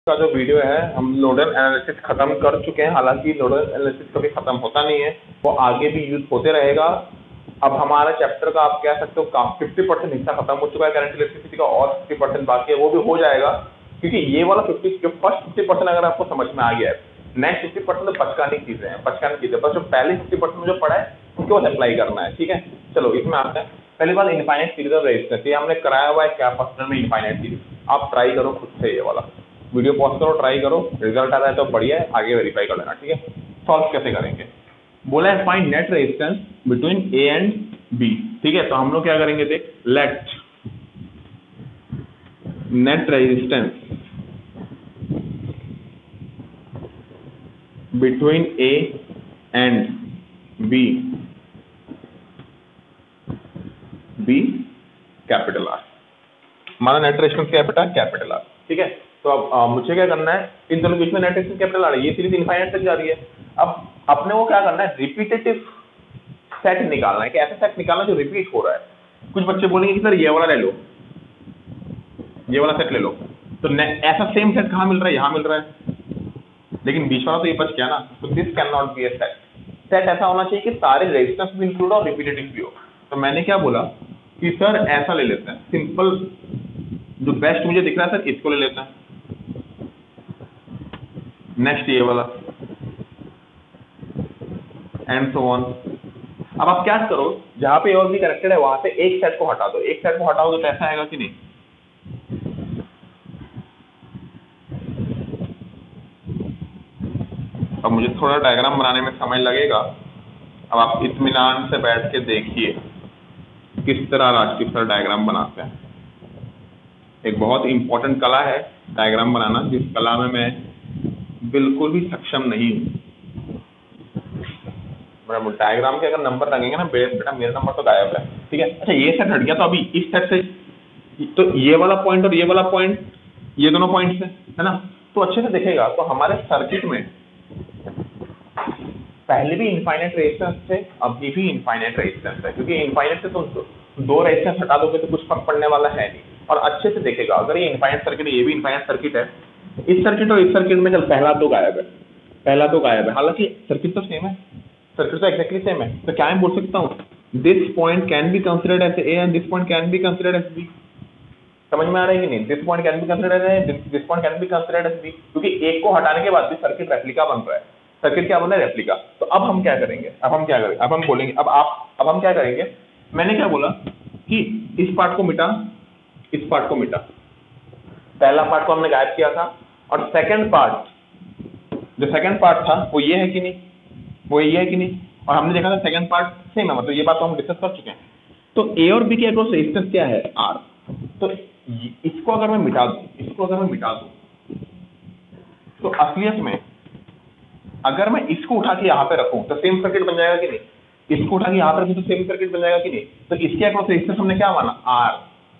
का जो वीडियो है हम नोडल एनालिसिस खत्म कर चुके हैं। हालांकि नोडल एनालिसिस कभी खत्म होता नहीं है, वो आगे भी यूज होते रहेगा। अब हमारा चैप्टर का आप कह सकते हो 50% हिस्सा खत्म हो चुका है करंट इलेक्ट्रिसिटी का, और 50% बाकी है, वो भी हो जाएगा। क्योंकि ये वाला 50% अगर आपको समझ में आ गया है, नेक्स्ट 50% तो बचकानी चीजें हैं, बचकानी चीजें बस। जो पहले 50% जो पढ़ा है उसको अप्लाई करना है, ठीक है। चलो इसमें आते हैं। पहली बात इनफाइनाइट सीरीज ऑफ रेजिस्टेंस, ये हमने कराया हुआ है क्या फर्स्ट में इनफाइनाइट सीरीज। आप ट्राई करो खुद से, ये वाला वीडियो पॉज करो, ट्राई करो, रिजल्ट आ रहा है तो बढ़िया है, आगे वेरीफाई कर लेना, ठीक है। सॉल्व कैसे करेंगे, बोला है find net resistance between A and B, ठीक है। तो हम लोग क्या करेंगे, देख, let net resistance between A and B B capital R. हमारा नेट रेजिस्टेंस कैपिटल आर, ठीक है। तो अब मुझे क्या करना है, इन दोनों के बीच में नेट रेजिस्टेंस कैपिटल आर है, ये सीरीज इनफाइनाइट तक जा रही है। अब अपने को क्या करना है, रिपीटेटिव सेट निकालना है, कि ऐसा सेट निकालना जो रिपीट हो रहा है। कुछ बच्चे बोलेंगे कि सर ये वाला ले लो, ये वाला सेट ले लो, तो ऐसा सेम सेट कहाँ मिल रहा है, यहाँ मिल रहा है, लेकिन बीच वाला तो ये बच गया ना। तो this can not be a set. Set ऐसा होना चाहिए कि सारे रेजिस्टेंस भी इंक्लूड और रिपीटेटिव भी हो। तो मैंने क्या बोला कि सर ऐसा ले लेते हैं, सिंपल जो बेस्ट मुझे दिख रहा है सर, इसको ले लेते हैं। नेक्स्ट ये वाला, एंड सो ऑन। अब आप क्या करो, जहां पे और भी कनेक्टेड है वहां से एक सेट को हटा दो। एक सेट को हटाओ तो ऐसा आएगा कि नहीं, अब मुझे थोड़ा डायग्राम बनाने में समय लगेगा। अब आप इत्मीनान से बैठ के देखिए किस तरह राजकीय सर डायग्राम बनाते हैं। एक बहुत इंपॉर्टेंट कला है डायग्राम बनाना, जिस कला में मैं बिल्कुल भी सक्षम नहीं हूँ। डायग्राम के अगर नंबर लगेंगे ना बेटा, मेरा नंबर तो गायब है, ठीक है। अच्छा ये सेट हट गया, तो अभी इस सेट से तो ये वाला पॉइंट और ये वाला पॉइंट, ये दोनों पॉइंट्स है ना। तो अच्छे से देखेगा तो हमारे सर्किट में पहले भी इनफाइनाइट रेजिस्टेंस थे, अभी भी इनफाइनाइट रेजिस्टेंस है। क्योंकि इनफाइनाइट से तुम दो रेजिस्टेंस हटा दोगे तो कुछ फर्क पड़ने वाला है नहीं। और अच्छे से देखेगा, अगर ये इनफाइनाइट सर्किट है, ये भी इनफाइनाइट सर्किट है, इस सर्किट और इस सर्किट में चल पहला तो गायब है, पहला तो गायब है। हालांकि सर्किट तो सेम है, सर्किट तो एक्जैक्टली सेम है। तो क्या मैं बोल सकता हूँ, this point can be considered as A and this point can be considered as B. समझ में आ रहा है कि नहीं, this point can be considered as A, this point can be considered as B. क्योंकि एक को हटाने के बाद भी सर्किट रेप्लिका बन रहा है। सर्किट क्या बन रहा है, रेप्लिका। तो अब हम क्या करेंगे, अब हम क्या करेंगे, अब हम बोलेंगे, अब हम क्या करेंगे। मैंने क्या बोला कि इस पार्ट को मिटा, इस पार्ट को मिटा, पहला पार्ट को हमने गायब किया था। और सेकंड पार्ट, जो सेकंड पार्ट था वो ये है कि नहीं, वो ये है कि नहीं। और हमने देखा था सेकंड पार्ट सेम है, मतलब ये बात तो हम डिस्कस कर चुके हैं। तो ए और बी के अक्रॉस रेजिस्टेंस क्या है, आर। तो इसको अगर मैं मिटा दूं, इसको अगर मैं मिटा दूं, तो असलियत में अगर मैं इसको उठा के यहाँ पे रखूं तो सेम सर्किट बन जाएगा कि नहीं। इसको उठा के यहाँ पे रखूं तो सेम सर्किट बन जाएगा कि नहीं। तो इसके अक्रॉस रेजिस्टेंस हमने क्या माना, आर।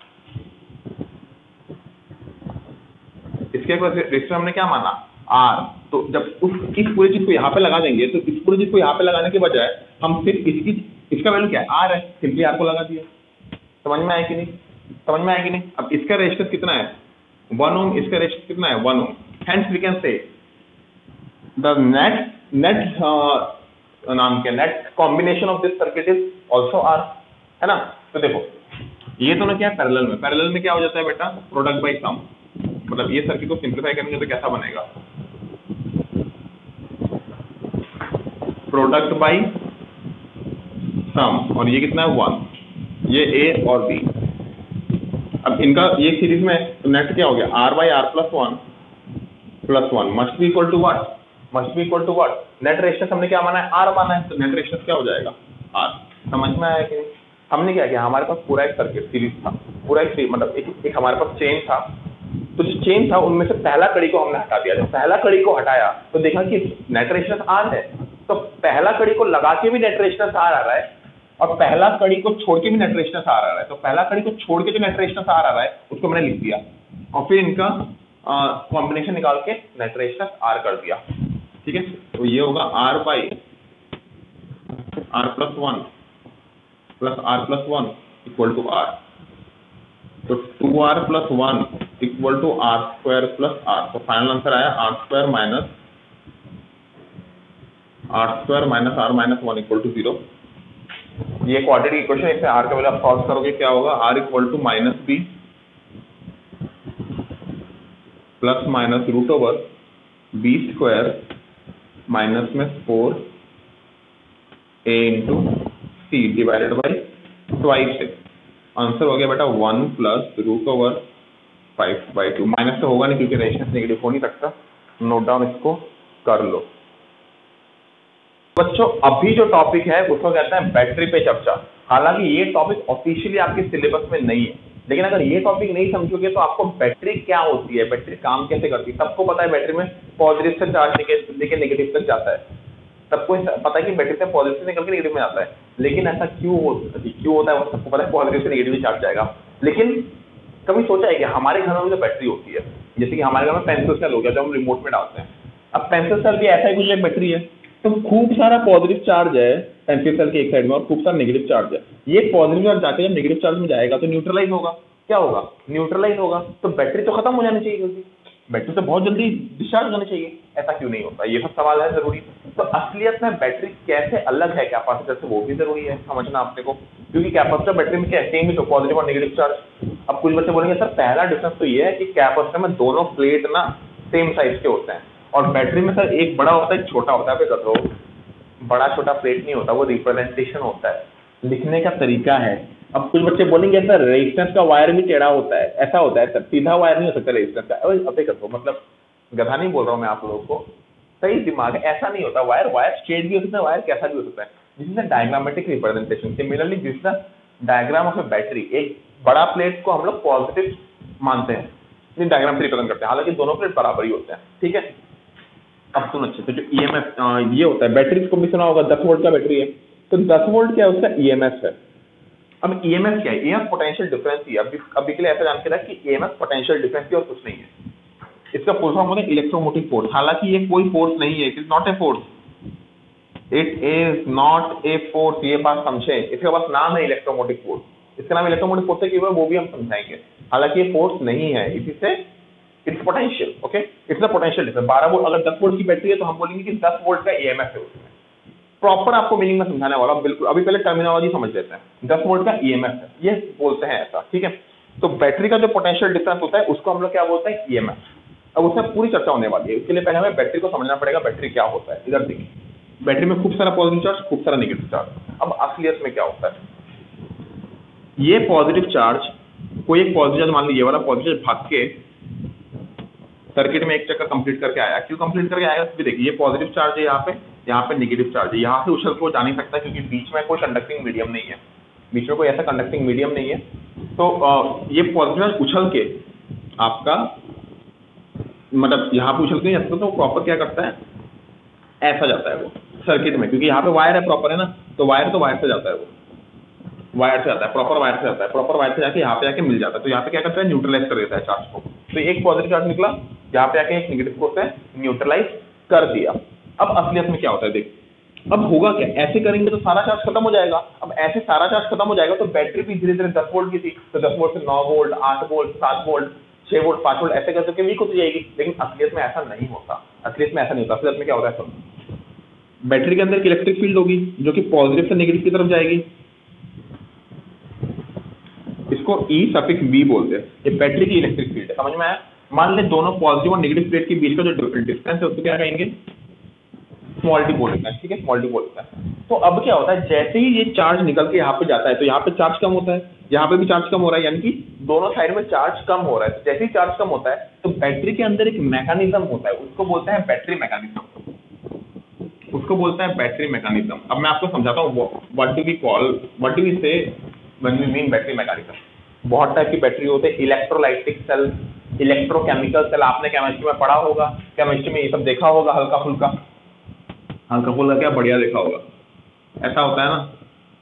इसके अक्रॉस रेजिस्टेंस हमने क्या माना, आर। तो जब इस पूरे चीज को यहाँ पे लगा देंगे, तो इस पूरे चीज को यहाँ पे लगाने के बजाय हम सिर्फ इसका वैल्यू क्या है, आर है, सिंपली आर को लगा दिया। समझ में आया कि नहीं, समझ में आया कि नहीं। अब इसका रेजिस्टेंस कितना है, 1 ओम, इसका रेजिस्टेंस कितना है, 1 ohm. Hence we can say the net नाम के net combination of this circuit is also R, है ना। तो देखो ये दोनों क्या है, पैरेलल में। पैरेलल में क्या हो जाता है बेटा, प्रोडक्ट बाय सम। मतलब ये सर्किट को सिंप्लीफाई करेंगे तो कैसा बनेगा, प्रोडक्ट बाय सम, और ये कितना है, 1। ये ए और बी। अब इनका ये सीरीज में तो नेट क्या हो गया, R by R plus one must be equal to what, must be equal to what, net resistance हमने क्या माना है, आर माना है। तो नेट रेजिस्टेंस क्या हो जाएगा, आर। समझ में आया कि नहीं। हमने क्या किया, हमारे पास पूरा एक सर्किट सीरीज था, पूरा एक मतलब एक हमारे पास चेन था। तो जो चेन था उनमें से पहला कड़ी को हमने हटा दिया। जब पहला कड़ी को हटाया तो देखा कि नेट रेजिस्टेंस आर है। तो पहला कड़ी को लगा के भी नेट रेजिस्टेंस आर आ रहा है, और पहला कड़ी को छोड़ के भी नेट रेजिस्टेंस आर आ रहा है। तो पहला कड़ी को छोड़ के जो नेट रेजिस्टेंस आर आ रहा है उसको मैंने लिख दिया, और फिर इनका कॉम्बिनेशन निकाल के नेट रेजिस्टेंस आर कर दिया, ठीक है। तो ये होगा R by R plus one equal to R. तो 2r + 1 equal to R square plus R. तो फाइनल आंसर आया R square minus R minus 1 equal to 0। ये क्वाड्रेटिक इक्वेशन, इसमें आर का वैल्यू आप सॉल्व करोगे क्या होगा, R equal to minus B plus minus root over B square minus में 4 A into C divided by twice A. Answer हो गया बेटा 1 प्लस रूट ओवर 5/2। माइनस तो होगा नहीं क्योंकि रेजिस्टेंस नेगेटिव हो नहीं सकता, नोट डाउन इसको कर लो। बच्चों अभी जो टॉपिक है उसको कहते हैं बैटरी पे चर्चा। हालांकि ये टॉपिक ऑफिशियली आपके सिलेबस में नहीं है, लेकिन अगर ये टॉपिक नहीं समझोगे तो आपको बैटरी क्या होती है, बैटरी काम कैसे करती है, सबको पता है बैटरी में पॉजिटिव से चार्ज लेके नेगेटिव तक जाता है, सबको पता है कि बैटरी से पॉजिटिव से निकल के नेगेटिव में जाता है। लेकिन ऐसा क्यों होता है वो सबको पता है, पॉजिटिव से नेगेटिव में चार्ज जाएगा। लेकिन कभी सोचा है कि हमारे घर में जो बैटरी होती है, जैसे कि हमारे घर में पेंसिल सेल हो गया जो हम रिमोट में डालते हैं, अब पेंसिल सेल भी ऐसा ही कुछ एक बैटरी है, तो खूब सारा पॉजिटिव चार्ज है पेंसिल सेल के एक साइड में और खूब सारा नेगेटिव चार्ज है। ये पॉजिटिव चार्ज जाके जब नेगेटिव चार्ज में जाएगा तो न्यूट्रलाइज होगा, क्या होगा, न्यूट्रलाइज होगा। तो बैटरी तो खत्म हो जानी चाहिए, क्योंकि बैटरी तो बहुत जल्दी डिस्चार्ज होनी चाहिए, ऐसा क्यों नहीं होता, ये सब सवाल है जरूरी। तो असलियत में बैटरी कैसे अलग है कैपेसिटर से, वो भी जरूरी है समझना आपने को, क्योंकि कैपेसिटर बैटरी में क्या सेम ही तो पॉजिटिव और नेगेटिव चार्ज। अब कुछ बच्चे बोलेंगे सर पहला डिफरेंस तो ये है कि कैपेसिटर में दोनों प्लेट ना सेम साइज के होते हैं, और बैटरी में सर एक बड़ा होता है एक छोटा होता है। तो बड़ा छोटा प्लेट नहीं होता, वो रिप्रेजेंटेशन होता है, लिखने का तरीका है। अब कुछ बच्चे बोलेंगे सर रेजिस्टेंस का वायर भी टेढ़ा होता है, ऐसा होता है सर, सीधा वायर नहीं हो सकता रेजिस्टेंस का। अब देखो मतलब गधा नहीं बोल रहा हूँ मैं आप लोगों को, सही दिमाग है, ऐसा नहीं होता। वायर स्ट्रेट भी हो सकता है, वायर कैसा भी हो सकता है। This is diagrammatic representation. Similarly this is the diagram of a battery. एक बड़ा प्लेट को हम लोग पॉजिटिव मानते हैं, इस डायग्राम से रिप्रेजेंट करते हैं, हालांकि दोनों प्लेट बराबर ही होते हैं, ठीक है। अब सुन अच्छे से, जो ईएमएफ ये होता है, बैटरी को भी सुना होगा, 10 वोल्ट का बैटरी है, तो 10 वोल्ट क्या है उसका ईएमएफ है। अब ईएमएफ क्या है, ईएमएफ पोटेंशियल डिफरेंस ही है। अभी के लिए ऐसा जान के रहा कि ईएमएफ पोटेंशियल डिफरेंस ही और कुछ नहीं है। इसका फुल फॉर्म होता है इलेक्ट्रोमोटिव फोर्स। हालांकि ये कोई फोर्स नहीं है, it is not a force, it is not a force, ये बात समझे। इसका बस नाम है इलेक्ट्रोमोटिव फोर्स, इसका नाम इलेक्ट्रोमोटिव फोर्स है कि वो भी हम समझाएंगे। हालांकि ये फोर्स नहीं है, इसी से it's potential, okay, it's the potential difference. 12 volt अगर 10 वोल्ट की बैटरी है तो हम बोलेंगे कि 10 वोल्ट का ईएमएफ है उसमें। प्रॉपर आपको मीनिंग में समझाने वाला, बिल्कुल अभी पहले टर्मिनोलॉजी समझ लेते हैं। 10 वोल्ट का ईएमएफ है, ये बोलते हैं ऐसा, ठीक है। तो बैटरी का जो पोटेंशियल डिफरेंस होता है उसको हम लोग क्या बोलते हैं, ईएमएफ। अब उसमें पूरी चर्चा होने वाली है, इसके लिए पहले हमें बैटरी को समझना पड़ेगा, बैटरी क्या होता है। इधर देखिए, बैटरी में खूब सारा पॉजिटिव चार्ज, खूब सारा नेगेटिव चार्ज। अब असलियत में क्या होता है, ये पॉजिटिव चार्ज, कोई एक पॉजिटिव चार्ज मान लीजिए, ये वाला पॉजिटिव भाग के सर्किट में एक चक्कर कंप्लीट करके आया। क्यों कंप्लीट करके आएगा, देखिए ये पॉजिटिव चार्ज है यहाँ पे नेगेटिव चार्ज है, यहाँ से उछल को जा नहीं सकता क्योंकि बीच में कोई कंडक्टिंग मीडियम नहीं है, बीच में कोई ऐसा कंडक्टिंग मीडियम नहीं है। तो ये पॉजिटिव चार्ज उछल के आपका मतलब यहाँ पे उछल के जाता है, तो प्रॉपर क्या करता है, ऐसा जाता है वो सर्किट में, क्योंकि यहाँ पे वायर है प्रॉपर है ना, तो वायर से जाता है, वो वायर से जाता है, प्रॉपर वायर से जाता है, प्रॉपर वायर से जाके यहाँ पे जाके मिल जाता है। तो यहाँ पे क्या करता है, न्यूट्रलाइज कर देता है चार्ज को। तो एक पॉजिटिव चार्ज निकला, यहाँ पे आके एक नेगेटिव को से न्यूट्रलाइज कर दिया। अब असलियत में क्या होता है, देख अब होगा क्या, ऐसे करेंगे तो सारा चार्ज खत्म हो जाएगा। अब ऐसे सारा चार्ज खत्म हो जाएगा तो बैटरी भी धीरे धीरे 10 वोल्ट की थी, तो 10 वोल्ट से 9 volt, 8 volt, 7 volt, 6 volt, 5 volt ऐसे करके वीक होती जाएगी। लेकिन असलियत में ऐसा नहीं होता, असलियत में ऐसा नहीं होता। असलियत में क्या होता है, सुन, बैटरी के अंदर एक इलेक्ट्रिक फील्ड होगी जो कि पॉजिटिव से नेगेटिव की तरफ जाएगी, इसको E∗B बोलते हैं। ये बैटरी की इलेक्ट्रिक फील्ड है, समझ में आया। मान ले दोनों पॉजिटिव और नेगेटिव प्लेट के बीच का जो डिस्टेंस है उसको क्या कहेंगे, स्मॉल डी बोलते हैं, ठीक है, स्मॉल डी बोलते हैं। तो अब क्या होता है, जैसे ही ये चार्ज निकल के यहाँ पे जाता है तो यहाँ पे चार्ज कम होता है, यहाँ पे भी चार्ज कम हो रहा है, यानी कि दोनों साइड में चार्ज कम हो रहा है। जैसे ही चार्ज कम होता है तो बैटरी के अंदर एक मैकेनिज्म होता है, उसको बोलते हैं बैटरी मैकेनिज्म, उसको बोलते हैं बैटरी मैकेनिज्म। अब मैं आपको समझाता हूँ, what do we say when we mean battery mechanism. बहुत टाइप की बैटरी होते हैं, इलेक्ट्रोलाइटिक सेल, इलेक्ट्रोकेमिकल सेल, आपने केमिस्ट्री में पढ़ा होगा, केमिस्ट्री में ये सब देखा होगा, हल्का फुल्का क्या बढ़िया देखा होगा। ऐसा होता है ना,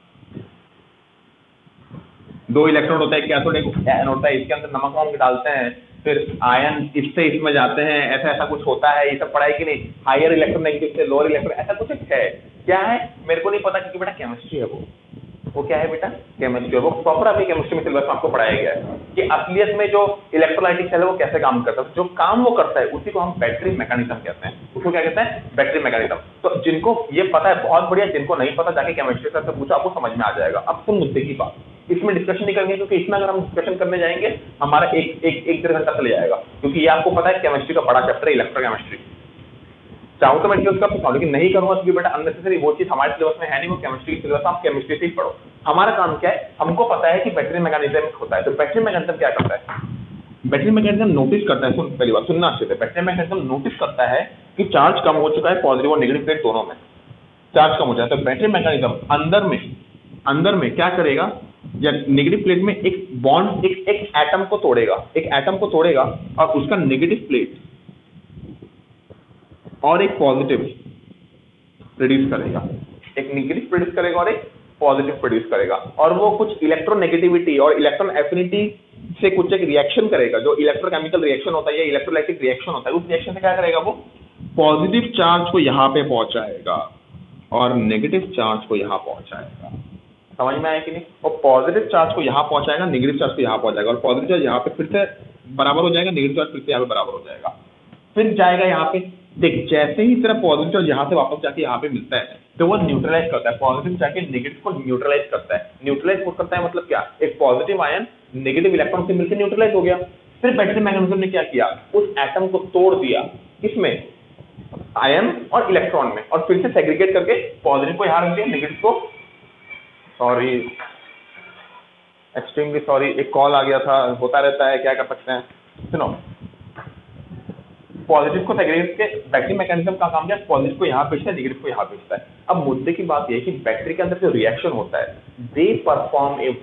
2 इलेक्ट्रोड होता है, एक कैथोड एक एनोड होता है, इसके अंदर नमक वमक डालते हैं, फिर आयन इससे इसमें जाते हैं, ऐसा कुछ होता है। ये सब पढ़ाई कि नहीं, हायर इलेक्ट्रोनेगेटिव से लोअर इलेक्ट्रॉन, ऐसा कुछ है, क्या है मेरे को नहीं पता क्योंकि बेटा केमिस्ट्री है वो। वो क्या है बेटा, केमिस्ट्री। वो प्रॉपर अभी केमिस्ट्री में सिलेबस में आपको पढ़ाया गया है कि असलियत में जो इलेक्ट्रोलाइटिक सेल है वो कैसे काम करता है। जो काम वो करता है उसी को हम बैटरी मैकेनिज्म कहते हैं। उसको क्या कहते हैं, बैटरी मैकेनिज्म। तो जिनको ये पता है बहुत बढ़िया, जिनको नहीं पता जाके केमिस्ट्री सर से पूछो, आपको समझ में आ जाएगा। अब सुन मुद्दे की बात, इसमें डिस्कशन नहीं करेंगे क्योंकि इसमें अगर हम डिस्कशन करने जाएंगे हमारा एक 1.5 घंटा चले जाएगा, क्योंकि ये आपको पता है केमिस्ट्री का बड़ा चैप्टर है इलेक्ट्रोकेमिस्ट्री। चाहूँ तो मैं डिटेल्स का पढ़ाऊँ, लेकिन नहीं करूँगा क्योंकि बेटा अननेसेसरी वो चीज़ हमारे सिलेबस में है नहीं। वो केमिस्ट्री की सिलेबस, आप केमिस्ट्री से ही पढ़ो। हमारा काम क्या है, हमको पता है कि बैटरी मैकेनिज्म होता है। तो बैटरी मैकेनिज्म क्या करता है, बैटरी मैकेनिज्म नोटिस करता है, पहली बात सुनना अच्छे से, बैटरी मैकेनिज्म नोटिस करता है कि चार्ज कम हो चुका है, पॉजिटिव और नेगेटिव प्लेट दोनों में चार्ज कम हो जाए। तो बैटरी मैकेनिज्म अंदर में क्या करेगा, या नेगेटिव प्लेट में एक बॉन्ड, एक एटम को तोड़ेगा और उसका नेगेटिव प्लेट और एक पॉजिटिव प्रोड्यूस करेगा, एक नेगेटिव प्रोड्यूस करेगा और एक पॉजिटिव प्रोड्यूस करेगा। और वो कुछ इलेक्ट्रोनेगेटिविटी और इलेक्ट्रॉन एफिनिटी से कुछ एक रिएक्शन करेगा, जो इलेक्ट्रोकेमिकल रिएक्शन होता है या इलेक्ट्रोलाइटिक रिएक्शन होता है। उस रिएक्शन से क्या करेगा, वो पॉजिटिव चार्ज को यहाँ पे पहुंचाएगा और नेगेटिव चार्ज को यहाँ पहुंचाएगा। समझ में आया कि नहीं? और पॉजिटिव चार्ज को यहाँ पहुंचाएगा, नेगेटिव चार्ज को यहाँ पहुंचाएगा, और पॉजिटिव चार्ज यहाँ पे फिर से बराबर हो जाएगा, नेगेटिव चार्ज फिर से यहाँ पे बराबर हो जाएगा, फिर जाएगा यहाँ पे। देख, जैसे ही तेरा पॉजिटिव चार्ज यहाँ से वापस जाके यहाँ पे मिलता है तो वो न्यूट्रलाइज करता है, पॉजिटिव जाके नेगेटिव को न्यूट्रलाइज करता है। न्यूट्रलाइज वो करता है मतलब क्या, एक पॉजिटिव आयन नेगेटिव इलेक्ट्रॉन से मिलकर न्यूट्रलाइज हो गया। फिर बैटरी मैकेनिज्म ने क्या किया, उस एटम को तोड़ दिया, किसमें, आयन और इलेक्ट्रॉन में, और फिर से सेग्रीगेट करके पॉजिटिव को यहाँ रख दिया, नेगेटिव को, सॉरी एक्सट्रीमली सॉरी, एक कॉल आ गया था, होता रहता है, क्या कर सकते हैं। सुनो, पॉजिटिव को सेग्रीगेट के बैटरी मैकेनिज्म का काम क्या है, पॉजिटिव को यहाँ भेजता है, नेगेटिव को यहाँ भेजता है। अब मुद्दे की बात यह है कि बैटरी के अंदर जो रिएक्शन होता है, दे परफॉर्म ए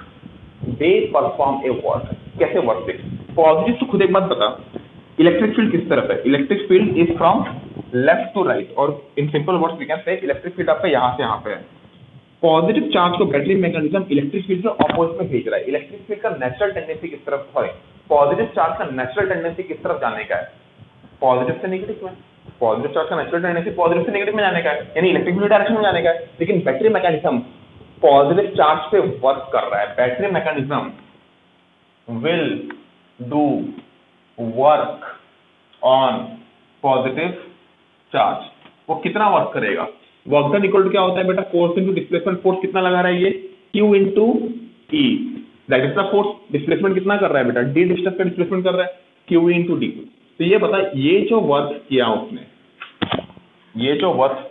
वर्क। कैसे वर्क देख, पॉजिटिव तो खुद एक बात बता, इलेक्ट्रिक फील्ड किस तरफ है, electric field is from left to right, और in simple words we can say electric field आपका यहाँ से यहाँ पे है। पॉजिटिव चार्ज को बैटरी मैकेनिज्म इलेक्ट्रिक फील्ड के ऑपोजिट में भेज रहा है। इलेक्ट्रिक फील्ड का नेचुरल टेंडेंसी किस तरफ, सॉरी, पॉजिटिव चार्ज का नेचुरल टेंडेंसी किस तरफ जाने का है, पॉजिटिव से नेगेटिव में। पॉजिटिव चार्ज का नेचुरल टेंडेंसी पॉजिटिव से नेगेटिव में जाने का है, यानी इलेक्ट्रिक फील्ड डायरेक्शन में जाने का है। लेकिन बैटरी मैकेनिज्म पॉजिटिव चार्ज पे वर्क कर रहा है। Battery mechanism will do work on positive charge. वो कितना वर्क करेगा, वर्क डन इक्वल टू क्या होता है बेटा, फोर्स इनटू डिस्प्लेसमेंट। फोर्स कितना लगा रहा है ये, Q into E, that is the force. Displacement कितना कर रहा है बेटा, D डिस्टेंस का डिस्प्लेसमेंट कर रहा है, Q इनटू D। तो ये बता, ये जो वर्क किया उसने, ये जो वर्क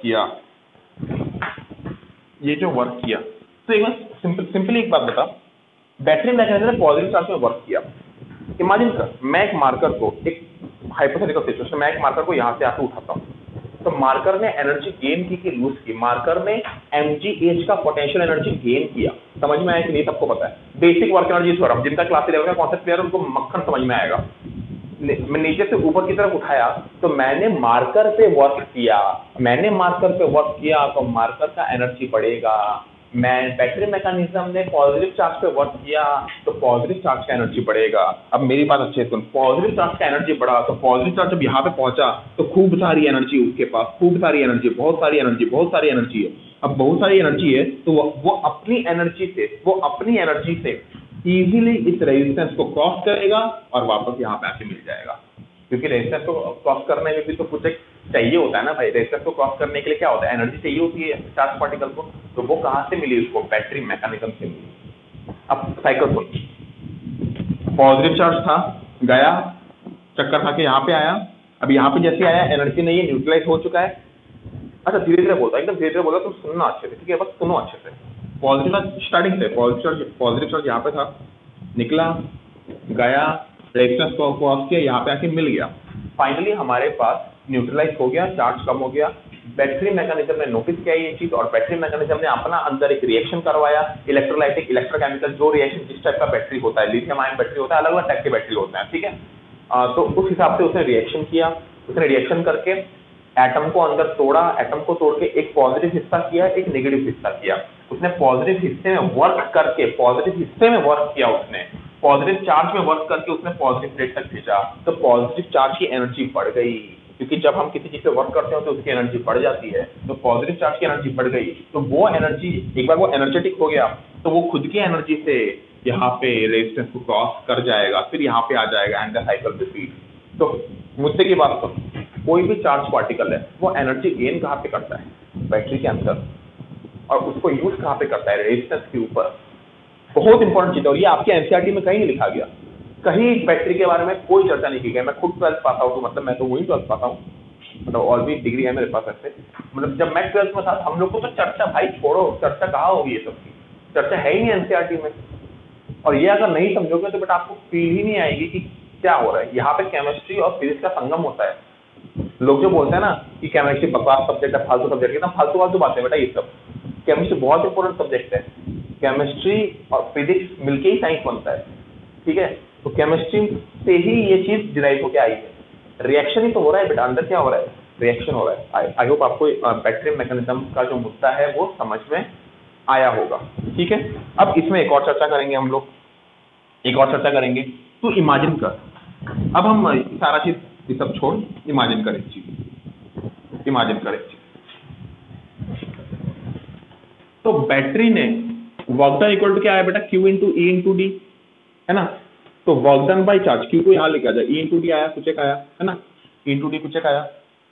किया, तो एक बार सिंपली एक बात बता, बैटरी मैकेनिज्म ने पॉजिटिव चार्ज में वर्क किया। इमेजिन कर, मैं एक मार्कर को, एक हाइपोथेटिकल सिचुएशन, मैं एक मार्कर को यहाँ से आके उठाता हूँ, तो मार्कर ने एनर्जी गेन की कि लूज की, मार्कर ने mgh का पोटेंशियल एनर्जी गेन किया। समझ में आया कि नहीं, सबको पता है बेसिक वर्क एनर्जी थ्योरम, जिनका क्लास 11 का कॉन्सेप्ट क्लियर है उनको मक्खन समझ में आएगा। मैं नीचे से ऊपर की तरफ उठाया तो मैंने मार्कर पे वर्क किया, तो मार्कर का एनर्जी बढ़ेगा। मैं बैटरी मैकेनिज्म ने पॉजिटिव चार्ज पे वर्क किया तो पॉजिटिव चार्ज का एनर्जी बढ़ेगा। अब मेरी बात अच्छे से सुन, पॉजिटिव चार्ज का एनर्जी बढ़ा तो पॉजिटिव चार्ज जब यहाँ पे पहुंचा तो खूब सारी एनर्जी उसके पास, बहुत सारी एनर्जी है। अब बहुत सारी एनर्जी है तो वो अपनी एनर्जी से इजीली इस रेजिस्टेंस को क्रॉस करेगा और वापस यहाँ पे आके मिल जाएगा। क्योंकि रेजिस्टेंस को क्रॉस करने में भी तो कुछ एक चाहिए होता है ना भाई, रेजिस्टेंस को क्रॉस करने के लिए क्या होता है, एनर्जी चाहिए होती है चार्ज पार्टिकल को। तो वो कहाँ से मिली उसको, बैटरी मैकेनिज्म से मिली। अब साइकिल सुन, पॉजिटिव चार्ज था, गया, चक्कर खा के यहाँ पे आया, अब यहाँ पे जैसे आया एनर्जी नहीं है, न्यूट्रलाइज हो चुका है। अच्छा धीरे धीरे बोलता, एकदम धीरे धीरे बोला, तुम सुनना अच्छे से, ठीक है, बस सुनो अच्छे से। पॉजिटिव चार्ज स्टार्टिंग से, पॉजिटिव चार्ज यहाँ पे था, निकला, गया, रेजिस्टेंस को क्रॉस किया, यहाँ पे आके मिल गया, फाइनली हमारे पास न्यूट्रलाइज हो गया, चार्ज कम हो गया। बैटरी मैकेनिज्म ने नोटिस किया ये चीज, और बैटरी मैकेनिज्म ने अपना अंदर एक रिएक्शन करवाया, इलेक्ट्रोलाइटिक इलेक्ट्रोकेमिकल, जो रिएक्शन जिस टाइप का बैटरी होता है, लिथियम आयन बैटरी होता है, अलग अलग टाइप के बैटरी होते हैं, ठीक है। तो उस हिसाब से उसने रिएक्शन किया, उसने रिएक्शन करके एटम को अंदर तोड़ा, एटम को तोड़ के एक पॉजिटिव हिस्सा किया, एक नेगेटिव हिस्सा किया। उसने पॉजिटिव हिस्से में वर्क किया उसने, पॉजिटिव चार्ज में वर्क करके उसने पॉजिटिव प्लेट तक भेजा, तो पॉजिटिव चार्ज की एनर्जी बढ़ गई, क्योंकि जब हम किसी चीज पे वर्क करते हो तो उसकी एनर्जी बढ़ जाती है, तो पॉजिटिव चार्ज की एनर्जी बढ़ गई, तो वो एनर्जी एक बार वो एनर्जेटिक हो गया तो वो खुद की एनर्जी से यहाँ पे रेजिस्टेंस को क्रॉस कर जाएगा, फिर यहाँ पे आ जाएगा एंड द साइकिल रिपीट। तो मुझसे की बात सुन, कोई भी चार्ज पार्टिकल है वो एनर्जी गेन कहाँ पे करता है? बैटरी के अंदर, और उसको यूज कहाँ पे करता है? रेजिस्टेंस के ऊपर। बहुत इंपॉर्टेंट चीज है, और ये आपके एनसीईआरटी में कहीं नहीं लिखा गया, कहीं बैटरी के बारे में कोई चर्चा नहीं की गई। मैं खुद 12th पास आउट हूँ, मतलब मैं तो वही 12th पास हूँ, मतलब और भी डिग्री है मेरे पास ऐसे। मतलब जब मैं 12th में था हम लोग को तो चर्चा, भाई छोड़ो चर्चा कहाँ होगी, ये सब की चर्चा है ही नहीं एनसीईआरटी में। और ये अगर नहीं समझोगे तो बेटा आपको फील ही नहीं आएगी कि क्या हो रहा है। यहाँ पे केमिस्ट्री और फिजिक्स का संगम होता है। लोग जो बोलते हैं ना कि केमिस्ट्री बकवास सब्जेक्ट है, फालतू सब्जेक्ट है, एकदम फालतू बातें बेटा ये सब। केमिस्ट्री बहुत इंपॉर्टेंट सब्जेक्ट है, केमिस्ट्री और फिजिक्स मिलके ही साइंस बनता है, ठीक है। तो केमिस्ट्री से ही ये चीज डिराइव होके आई है। रिएक्शन ही तो हो रहा है बेटा, अंदर क्या हो रहा है? रिएक्शन हो रहा है। आई होप आपको बैटरी मैकेनिज्म का जो मुद्दा है वो समझ में आया होगा, ठीक है। अब इसमें एक और चर्चा करेंगे हम लोग, एक और चर्चा करेंगे। तो इमेजिन कर, अब हम सारा चीज ये सब छोड़ इमेजिन करें चीज, इमेजिन करें चीज। तो बैटरी ने वर्क डन इक्वल टू क्या है बेटा? Q into E into D, है ना। तो work done by charge, Q को यहाँ लेके आ जाए, E इंटू डी आया, कुछ एक आया, है ना, E इंटू डी कुछ एक आया।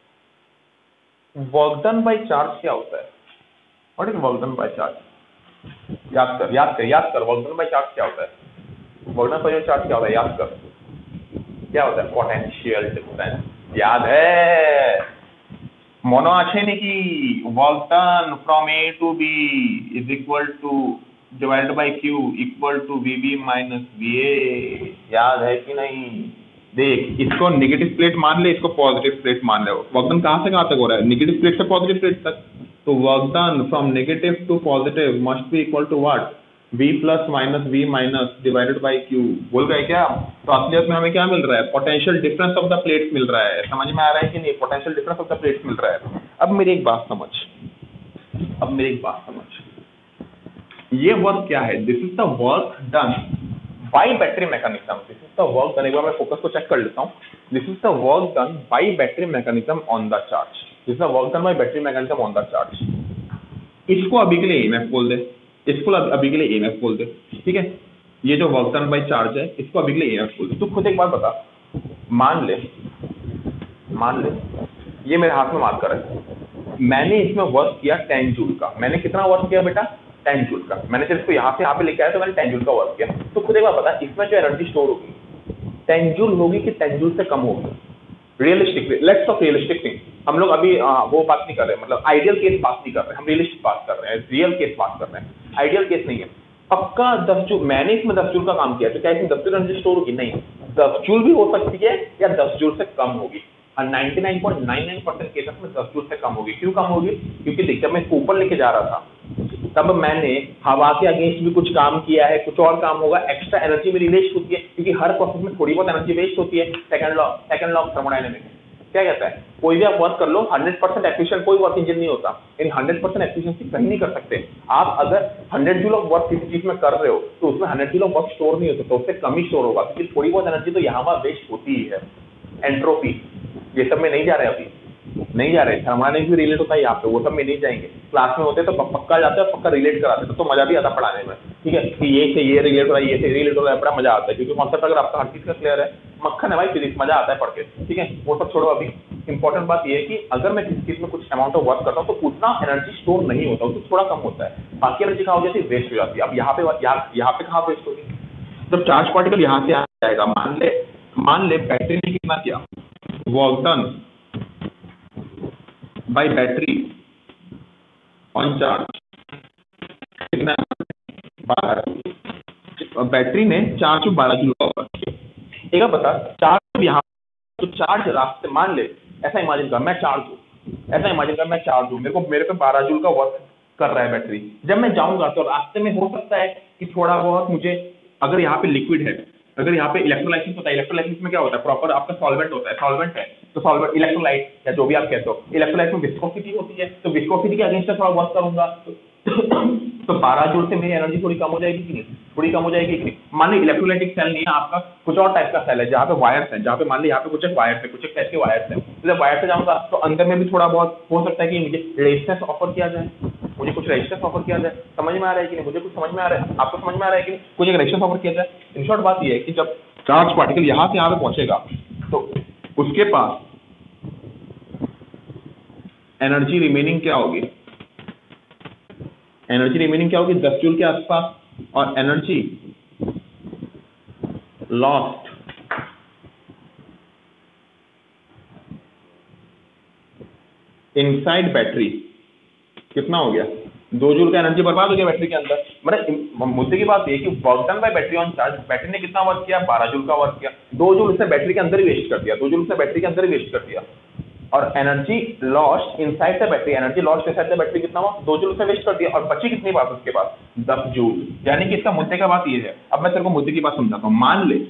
वर्क डन बाई चार्ज क्या होता है? What is work done by charge? याद कर, याद कर, याद कर, वर्क डन बाई चार्ज क्या होता है? वर्क डन बाई चार्ज क्या होता है? याद कर, क्या होता है? Potential difference. याद है? मोनो अच्छे नहीं कि work done from A to B is equal to divided by Q equal to V B minus V A. याद है कि नहीं? देख, इसको नेगेटिव प्लेट मान ले, इसको पॉजिटिव प्लेट मान ले। वर्क डन कहाँ से कहाँ तक हो रहा है? नेगेटिव प्लेट से पॉजिटिव प्लेट तक। तो work done from negative to positive must be equal to what? V plus minus V minus divided by Q। बोल गए क्या? तो असलियत में हमें क्या मिल रहा है? Potential difference of the plates मिल रहा है। समझ में आ रहा है कि नहीं? Potential difference of the plates मिल रहा है। अब मेरी एक बात समझ, अब मेरी एक बात समझ, ये वर्क क्या है? This is the work done by battery mechanism. This is the work done, एक बार मैं फोकस को चेक कर लेता हूँ। This is the work done by battery mechanism on the charge. This is the work done by battery mechanism on the charge. इसको अभी के लिए EMF बोल दे, इसको अभी के लिए EMF बोल दे, ठीक है। ये जो वर्क डन बाई चार्ज है इसको अभी के लिए EMF बोल दे। तू खुद एक बात बता, मान ले ये मेरे हाथ में मार्कर है, मैंने इसमें वर्क किया 10 जूल का। मैंने कितना वर्क किया बेटा? 10 जूल का। मैंने सिर्फ इसको यहाँ से यहाँ पे लेके आया तो मैंने 10 जूल का वर्क किया। तो खुद एक बात बता, इसमें जो एनर्जी स्टोर होगी 10 जूल होगी कि 10 जूल से कम होगी? Realistic, let's talk realistic thing. हम लोग अभी वो बात नहीं कर रहे, मतलब आइडियल केस बात नहीं कर रहे, हम रियलिस्टिक बात कर रहे हैं, रियल केस बात कर रहे हैं। आइडियल केस नहीं है। पक्का 10 जूल, मैंने इसमें 10 जूल का काम किया, तो क्या इसमें 10 जूल एनर्जी स्टोर होगी? नहीं, 10 जूल भी हो सकती है या 10 जूल से कम होगी। और 99.99% केसेस में 10 जूल से कम होगी। क्यों कम होगी? क्योंकि देख, जब मैं इसको ऊपर लेके जा रहा था तब मैंने हवा के अगेंस्ट भी कुछ काम किया है, कुछ और काम होगा, एक्स्ट्रा एनर्जी में रिलीज होती है, क्योंकि हर प्रोसेस में थोड़ी बहुत एनर्जी वेस्ट होती है। सेकंड लॉ ऑफ थर्मोडायनेमिक्स क्या कहता है? कोई भी आप वर्क कर लो, 100% एफिशिएंट कोई वर्क इंजन नहीं होता, यानी 100% एफिशिएंसी कहीं नहीं कर सकते आप। अगर 100 जूल ऑफ वर्क किसी चीज में कर रहे हो तो उसमें 100 जूल ऑफ वर्क स्टोर नहीं होता, तो उससे कम ही स्टोर होगा, क्योंकि थोड़ी बहुत एनर्जी तो यहाँ वहाँ वेस्ट होती ही है। एंट्रोपी, ये सब में नहीं जा रहे, अभी नहीं जा रहे। थर्मोडायनेमिक्स भी रिलेट होता है यहाँ पे, वो सब में नहीं जाएंगे। क्लास में होते तो पक्का जाते हैं, पक्का रिलेट कराते तो मजा भी आता पढ़ाने में, ठीक है, कि ये से ये रिलेट हो रहा है, ये से रिलेट हो रहा है, बड़ा मजा आता है, क्योंकि कॉन्सेप्ट अगर आपका हर चीज का क्लियर है, मक्खन है भाई फिजिक्स, मजा आता है पढ़ के, ठीक है। वो सब छोड़ो, अभी इंपॉर्टेंट बात ये है कि अगर मैं किसी चीज में कुछ अमाउंट ऑफ वर्क करता हूँ तो उतना एनर्जी स्टोर नहीं होता, उससे थोड़ा कम होता है, बाकी एनर्जी कहाँ हो जाती है? वेस्ट हो जाती है। अब यहाँ पे कहाँ वेस्ट होगी? जब चार्ज पार्टिकल यहाँ से आ जाएगा, मान ले बैटरी ने कितना किया? Work done by battery on charge कितना? 12 जूल। बैटरी ने चार्ज 12 जूल का वर्क किया। एक बता, चार्ज यहाँ, तो चार्ज रास्ते, मान ले ऐसा इमेजिन कर मैं चार्ज हूँ, ऐसा इमेजिन कर मैं चार्ज हूँ, मेरे पे 12 जूल का वर्क कर रहा है बैटरी। जब मैं जाऊंगा तो रास्ते में हो सकता है कि थोड़ा बहुत मुझे, अगर यहाँ पे लिक्विड है, अगर यहाँ पे इलेक्ट्रोलाइसिस होता है, इलेक्ट्रोलाइसिस में क्या होता है? प्रॉपर आपका सॉल्वेंट होता है, सॉल्वेंट है तो सॉल्वेंट इलेक्ट्रोलाइट या जो भी आप कहते हो, इलेक्ट्रोलाइट में विस्कोसिटी होती है, तो विस्कोसिटी के अगेंस्ट थोड़ा वर्क करूंगा तो 12 जूल से मेरी एनर्जी थोड़ी कम हो जाएगी कि नहीं? थोड़ी कम हो जाएगी कि नहीं। मान ली इलेक्ट्रोलाइटिक सेल नहीं है आपका, कुछ और टाइप का सेल है जहाँ पे वायर्स है, जहाँ पे मान ली यहाँ पे कुछ एक वायर है, कुछ एक टाइप के वायर्स है, जब वायर से जाऊंगा तो अंदर में भी थोड़ा बहुत हो सकता है कि मुझे रेजिस्टेंस ऑफर किया जाए, मुझे कुछ रेजिस्टेंस ऑफर किया जाए। समझ में आ रहा है कि नहीं, मुझे कुछ समझ में आ रहा है, आपको समझ में आ रहा है कि नहीं, कुछ एक रेजिस्टेंस ऑफर किया जाए। इन शॉर्ट बात ये है कि जब चार्ज पार्टिकल यहाँ से यहाँ पे पहुंचेगा तो उसके पास एनर्जी रिमेनिंग क्या होगी, एनर्जी रिमेनिंग क्या होगी 10 जूल के आसपास, और एनर्जी लॉस्ट इनसाइड बैटरी कितना हो गया, 2 जूल का एनर्जी बर्बाद हो गया बैटरी के अंदर। मतलब मुद्दे की बात ये कि work done by battery on charge, battery ने कितना वर्क किया, 12 जूल का वर्क किया, 2 जूल उसने बैटरी के अंदर ही वेस्ट कर दिया, 2 जूल उसने बैटरी के अंदर ही वेस्ट कर दिया। और energy lost inside the battery, energy lost inside the battery कितना हुआ, 2 जूल उसने वेस्ट कर दिया, और बची कितनी बात उसके पास 10 जूल। यानी कि इसका मुद्दे का बात ये है। अब मैं तेरे को मुद्दे की बात समझाता हूँ।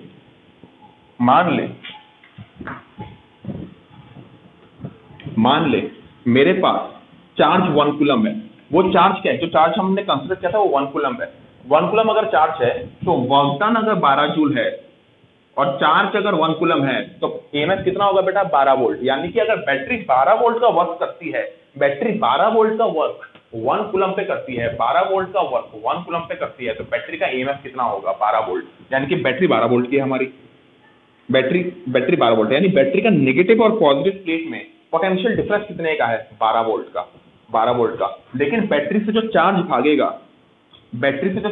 मान ले मेरे पास चार्ज 1 कूलम है, वो चार्ज क्या है, जो चार्ज हमने कंसीडर किया था वो 1 कूलम है। 1 कूलम अगर चार्ज है तो वर्क डन अगर 12 जूल है और चार्ज अगर 1 कूलम है तो ईएमएफ कितना होगा बेटा, 12 वोल्ट। यानी कि अगर बैटरी 12 वोल्ट का वर्क करती है, बैटरी 12 वोल्ट का वर्क 1 कूलम पे करती है, 12 वोल्ट का वर्क 1 कूलम पे करती है, तो बैटरी का ईएमएफ कितना होगा, 12 वोल्ट। यानी कि बैटरी 12 वोल्ट की है हमारी, बैटरी 12 वोल्ट, यानी बैटरी का नेगेटिव और पॉजिटिव प्लेट में पोटेंशियल डिफरेंस कितने का है, 12 वोल्ट का, 12 वोल्ट का। लेकिन बैटरी से जो चार्ज भागेगा, बैटरी से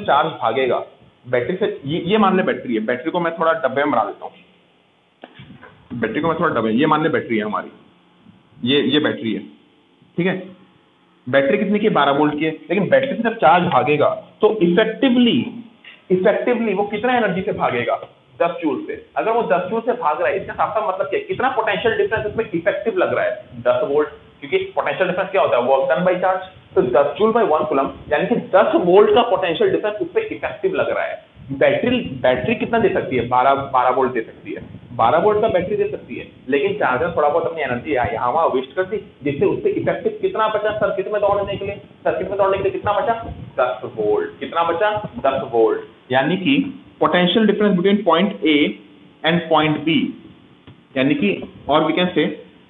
ये मान ले बैटरी है, बैटरी को मैं थोड़ा डब्बे में बना देता हूँ, बैटरी को मैं थोड़ा डब्बे, ये मान ले बैटरी है हमारी, ये बैटरी है, ठीक है। बैटरी कितने की, 12 वोल्ट की है। लेकिन बैटरी से जब चार्ज भागेगा तो इफेक्टिवली वो कितना एनर्जी से भागेगा, 10 जूल से। अगर वो 10 जूल से भाग रहा है, इसका साफ मतलब क्या है, कितना पोटेंशियल डिफरेंस इसमें इफेक्टिव लग रहा है, 10 वोल्ट। क्योंकि पोटेंशियल डिफरेंस क्या होता है, वर्क डन बाय चार्ज, तो 10 जूल बाय 1 कूलम, यानी कि 10 वोल्ट का पोटेंशियल डिफरेंस उस पर इफेक्टिव लग रहा है। बैटरी कितना दे सकती है, 12 वोल्ट दे सकती है, 12 वोल्ट का बैटरी दे सकती है। लेकिन चार्जर थोड़ा बहुत अपनी एनर्जी यहाँ वहाँ वेस्ट कर दी, जिससे उससे इफेक्टिव कितना बचा सर्किट में दौड़ने के लिए, कितना बचा, 10 वोल्ट। कितना बचा, 10 वोल्ट। यानी कि potential difference between point A and point B, यानी कि और we can say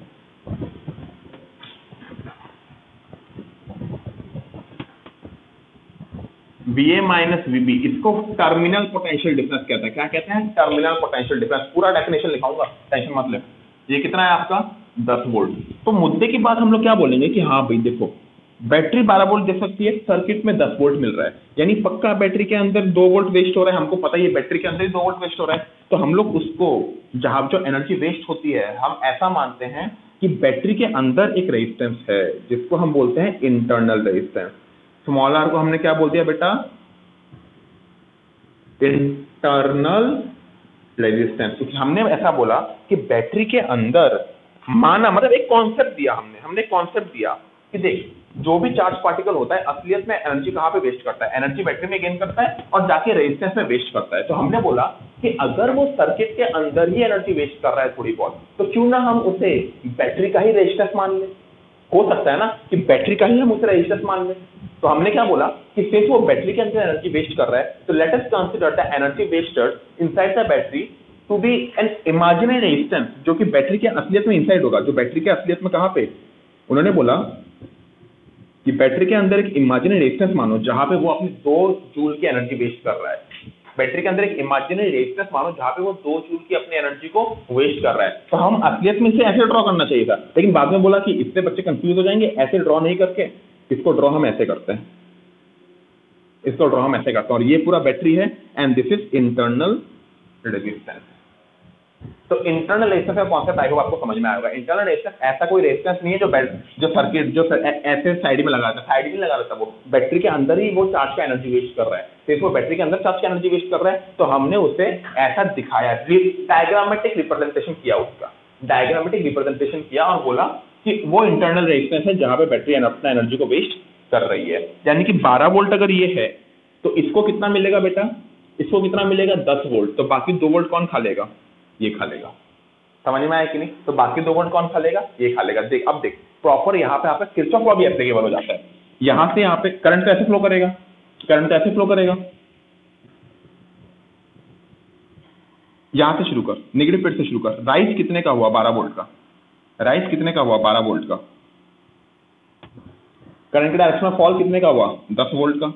VA minus VB, इसको टर्मिनल पोटेंशियल डिफरेंस कहता है। क्या कहते हैं, टर्मिनल पोटेंशियल डिफरेंस। पूरा डेफिनेशन लिखाऊंगा, टेंशन मत ले। ये कितना है आपका, 10 वोल्ट। तो मुद्दे की बात हम लोग क्या बोलेंगे कि हाँ भाई देखो, बैटरी 12 वोल्ट दे सकती है, सर्किट में 10 वोल्ट मिल रहा है, यानी पक्का बैटरी के अंदर 2 वोल्ट वेस्ट हो रहा है, हमको पता ही है बैटरी के अंदर ही 2 वोल्ट वेस्ट हो रहा है। तो हम लोग उसको, जहां जो एनर्जी वेस्ट होती है, हम ऐसा मानते हैं कि बैटरी के अंदर एक रेजिस्टेंस है जिसको हम बोलते हैं इंटरनल रेजिस्टेंस। स्मॉल आर को हमने क्या बोल दिया बेटा, इंटरनल रेजिस्टेंस। क्योंकि हमने ऐसा बोला कि बैटरी के अंदर माना, मतलब एक कॉन्सेप्ट दिया हमने कॉन्सेप्ट दिया कि देख, जो भी चार्ज पार्टिकल होता है असलियत में एनर्जी कहाँ पे वेस्ट करता है, एनर्जी बैटरी में गेन करता है और जाके रेजिस्टेंस में वेस्ट करता है। तो हमने बोला कि अगर वो सर्किट के अंदर ही एनर्जी वेस्ट कर रहा है थोड़ी बहुत, तो क्यों ना हम उसे बैटरी का ही रेजिस्टेंस मान लें। हो सकता है ना कि बैटरी का ही हम उसे रेजिस्टेंस मान लें। तो हमने क्या बोला कि सिंस वो बैटरी के अंदर एनर्जी वेस्ट कर रहा है, तो let us consider the energy wasted inside the battery to be an imaginary resistance, जो कि बैटरी के असलियत में इनसाइड होगा। जो बैटरी के असलियत में कहां पे, उन्होंने बोला कि बैटरी के अंदर एक इमेजिनरी रेजिस्टेंस मानो जहां पे वो अपनी 2 जूल की एनर्जी वेस्ट कर रहा है। बैटरी के अंदर एक इमेजिनरी रेजिस्टेंस मानो जहां पे वो 2 जूल की अपनी एनर्जी को वेस्ट कर रहा है। तो हम असलियत में इसे ऐसे ड्रॉ करना चाहिए था, लेकिन बाद में बोला कि इससे बच्चे कंफ्यूज हो जाएंगे, ऐसे ड्रॉ नहीं करके इसको ड्रॉ हम ऐसे करते हैं, इसको ड्रॉ हम ऐसे करते हैं, और ये पूरा बैटरी है and this is internal resistance. तो इंटरनल रेजिस्टेंस का कॉन्सेप्ट आई होप आपको समझ में आएगा। इंटरनल रेजिस्टेंस ऐसा कोई रेजिस्टेंस नहीं है जो सर्किट जो ऐसे साइड में लगा था, साइड में लगा रहता, वो बैटरी के अंदर ही वो चार्ज का एनर्जी वेस्ट कर रहा है। तो इसको बैटरी के अंदर चार्ज का एनर्जी वेस्ट कर रहा है, तो हमने उसे ऐसा दिखाया, डायग्रामेटिक रिप्रेजेंटेशन किया, उसका डायग्रामेटिक रिप्रेजेंटेशन किया और बोला कि वो इंटरनल रेजिस्टेंस है जहां पे बैटरी अपना एनर्जी को वेस्ट कर रही है। यानी कि 12 वोल्ट अगर ये है तो इसको कितना मिलेगा बेटा, इसको कितना मिलेगा, 10 वोल्ट। तो बाकी 2 वोल्ट कौन खा लेगा, ये खा लेगा। समझ में आया कि नहीं। तो बाकी 2 वोल्ट कौन खा लेगा, ये खा लेगा। देख अब देख प्रॉपर यहाँ पे आपका किरचॉफ लॉ भी एप्लीकेबल हो जाता है। यहाँ से यहाँ पे करंट कैसे फ्लो करेगा, करंट कैसे फ्लो करेगा, यहां से शुरू कर, नेगेटिव पेड से शुरू कर। राइज कितने का हुआ? 12 वोल्ट का। राइज कितने का हुआ? 12 वोल्ट का। करंट के डायरेक्शन में फॉल कितने का हुआ? 10 वोल्ट का।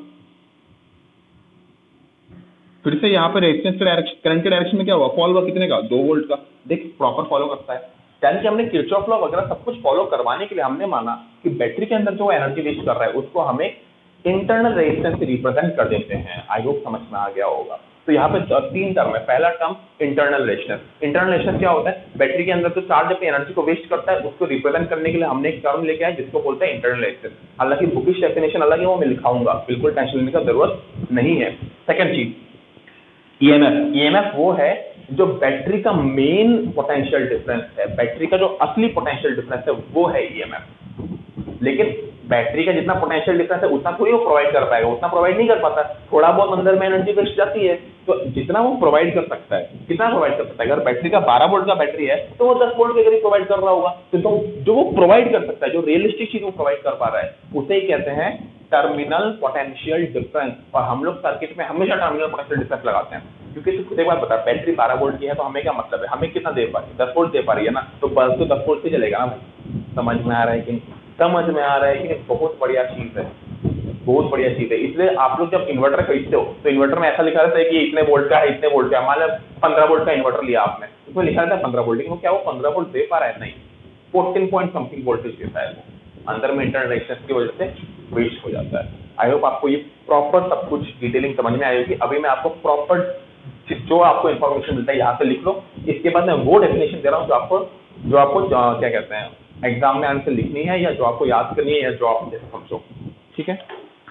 फिर से यहाँ पे रेजिस्टेंस के डायरेक्शन, करंट के डायरेक्शन में क्या हुआ? फॉल हुआ कितने का? 2 वोल्ट का। देख प्रॉपर फॉलो करता है, यानी कि हमने किरचॉफ लॉ वगैरह सब कुछ फॉलो करवाने के लिए हमने माना कि बैटरी के अंदर जो एनर्जी वेस्ट कर रहा है उसको हमें इंटरनल रेजिस्टेंस से रिप्रेजेंट कर देते हैं। आई होप समझ में आ गया होगा। तो यहाँ पे 3 टर्म है। पहला term internal resistance. Internal resistance क्या होता है? बैटरी के अंदर जो चार्ज अपनी एनर्जी को वेस्ट करता है उसको रिप्रेजेंट करने के लिए हमने एक टर्म लेके आए जिसको बोलते हैं इंटरनल रेजिस्टेंस। हालांकि बुकिश डेफिनेशन अलग है, वो मैं लिखाऊंगा, बिल्कुल टेंशन लेने का जरूरत नहीं है। सेकंड चीज ईएमएफ। ईएमएफ वो है जो बैटरी का मेन पोटेंशियल डिफरेंस है, बैटरी का जो असली पोटेंशियल डिफरेंस है वो है ईएमएफ। लेकिन बैटरी का जितना पोटेंशियल डिफरेंस है उतना थोड़ी वो प्रोवाइड कर पाएगा, उतना प्रोवाइड नहीं कर पाता। थोड़ा बहुत अंदर में एनर्जी वेस्ट जाती है, तो जितना वो प्रोवाइड कर सकता है, कितना प्रोवाइड कर सकता है? अगर बैटरी का 12 वोल्ट का बैटरी है तो वो 10 वोल्ट के करीब प्रोवाइड कर रहा होगा। तो जो वो प्रोवाइड कर सकता है, जो रियलिस्टिक चीज वो प्रोवाइड कर पा रहा है, उसे ही कहते हैं टर्मिनल पोटेंशियल डिफरेंस। और हम लोग सर्किट में हमेशा टर्मिनल पोटेंशियल डिफरेंस लगाते हैं, क्योंकि तू खुद एक बार बता, बैटरी 12 वोल्ट की है तो हमें क्या मतलब है? हमें कितना दे पा रही है? 10 वोल्ट दे पा रही है ना, तो बल्ब तो 10 वोल्ट से चलेगा ना भाई। समझ में आ रहा है कि नहीं? समझ में आ रहा है कि नहीं? बहुत बढ़िया चीज है, बहुत बढ़िया चीज है। इसलिए आप लोग जब इन्वर्टर खरीदते हो तो इन्वर्टर में ऐसा लिखा रहता है कि इतने वोल्ट का है, इतने वोल्ट का है। मान लो 15 वोल्ट का इन्वर्टर लिया आपने, उसमें लिखा रहता है 15 वोल्ट, लेकिन वो क्या वो 15 वोल्ट दे पा रहा है? नहीं, 14 पॉइंट समथिंग वोल्टेज देता है वो, अंदर में इंटरनल रेजिस्टेंस की वजह से वेस्ट हो जाता है। आई होप आपको ये प्रॉपर सब कुछ डिटेलिंग समझ में आई होगी। अभी मैं आपको प्रॉपर जो आपको इन्फॉर्मेशन मिलता है यहाँ से लिख लो। इसके बाद मैं वो डेफिनेशन दे रहा हूँ जो आपको क्या कहते हैं एग्जाम में आंसर लिखनी है, या जो आपको याद करनी है, या जो आप जैसे समझो। ठीक है?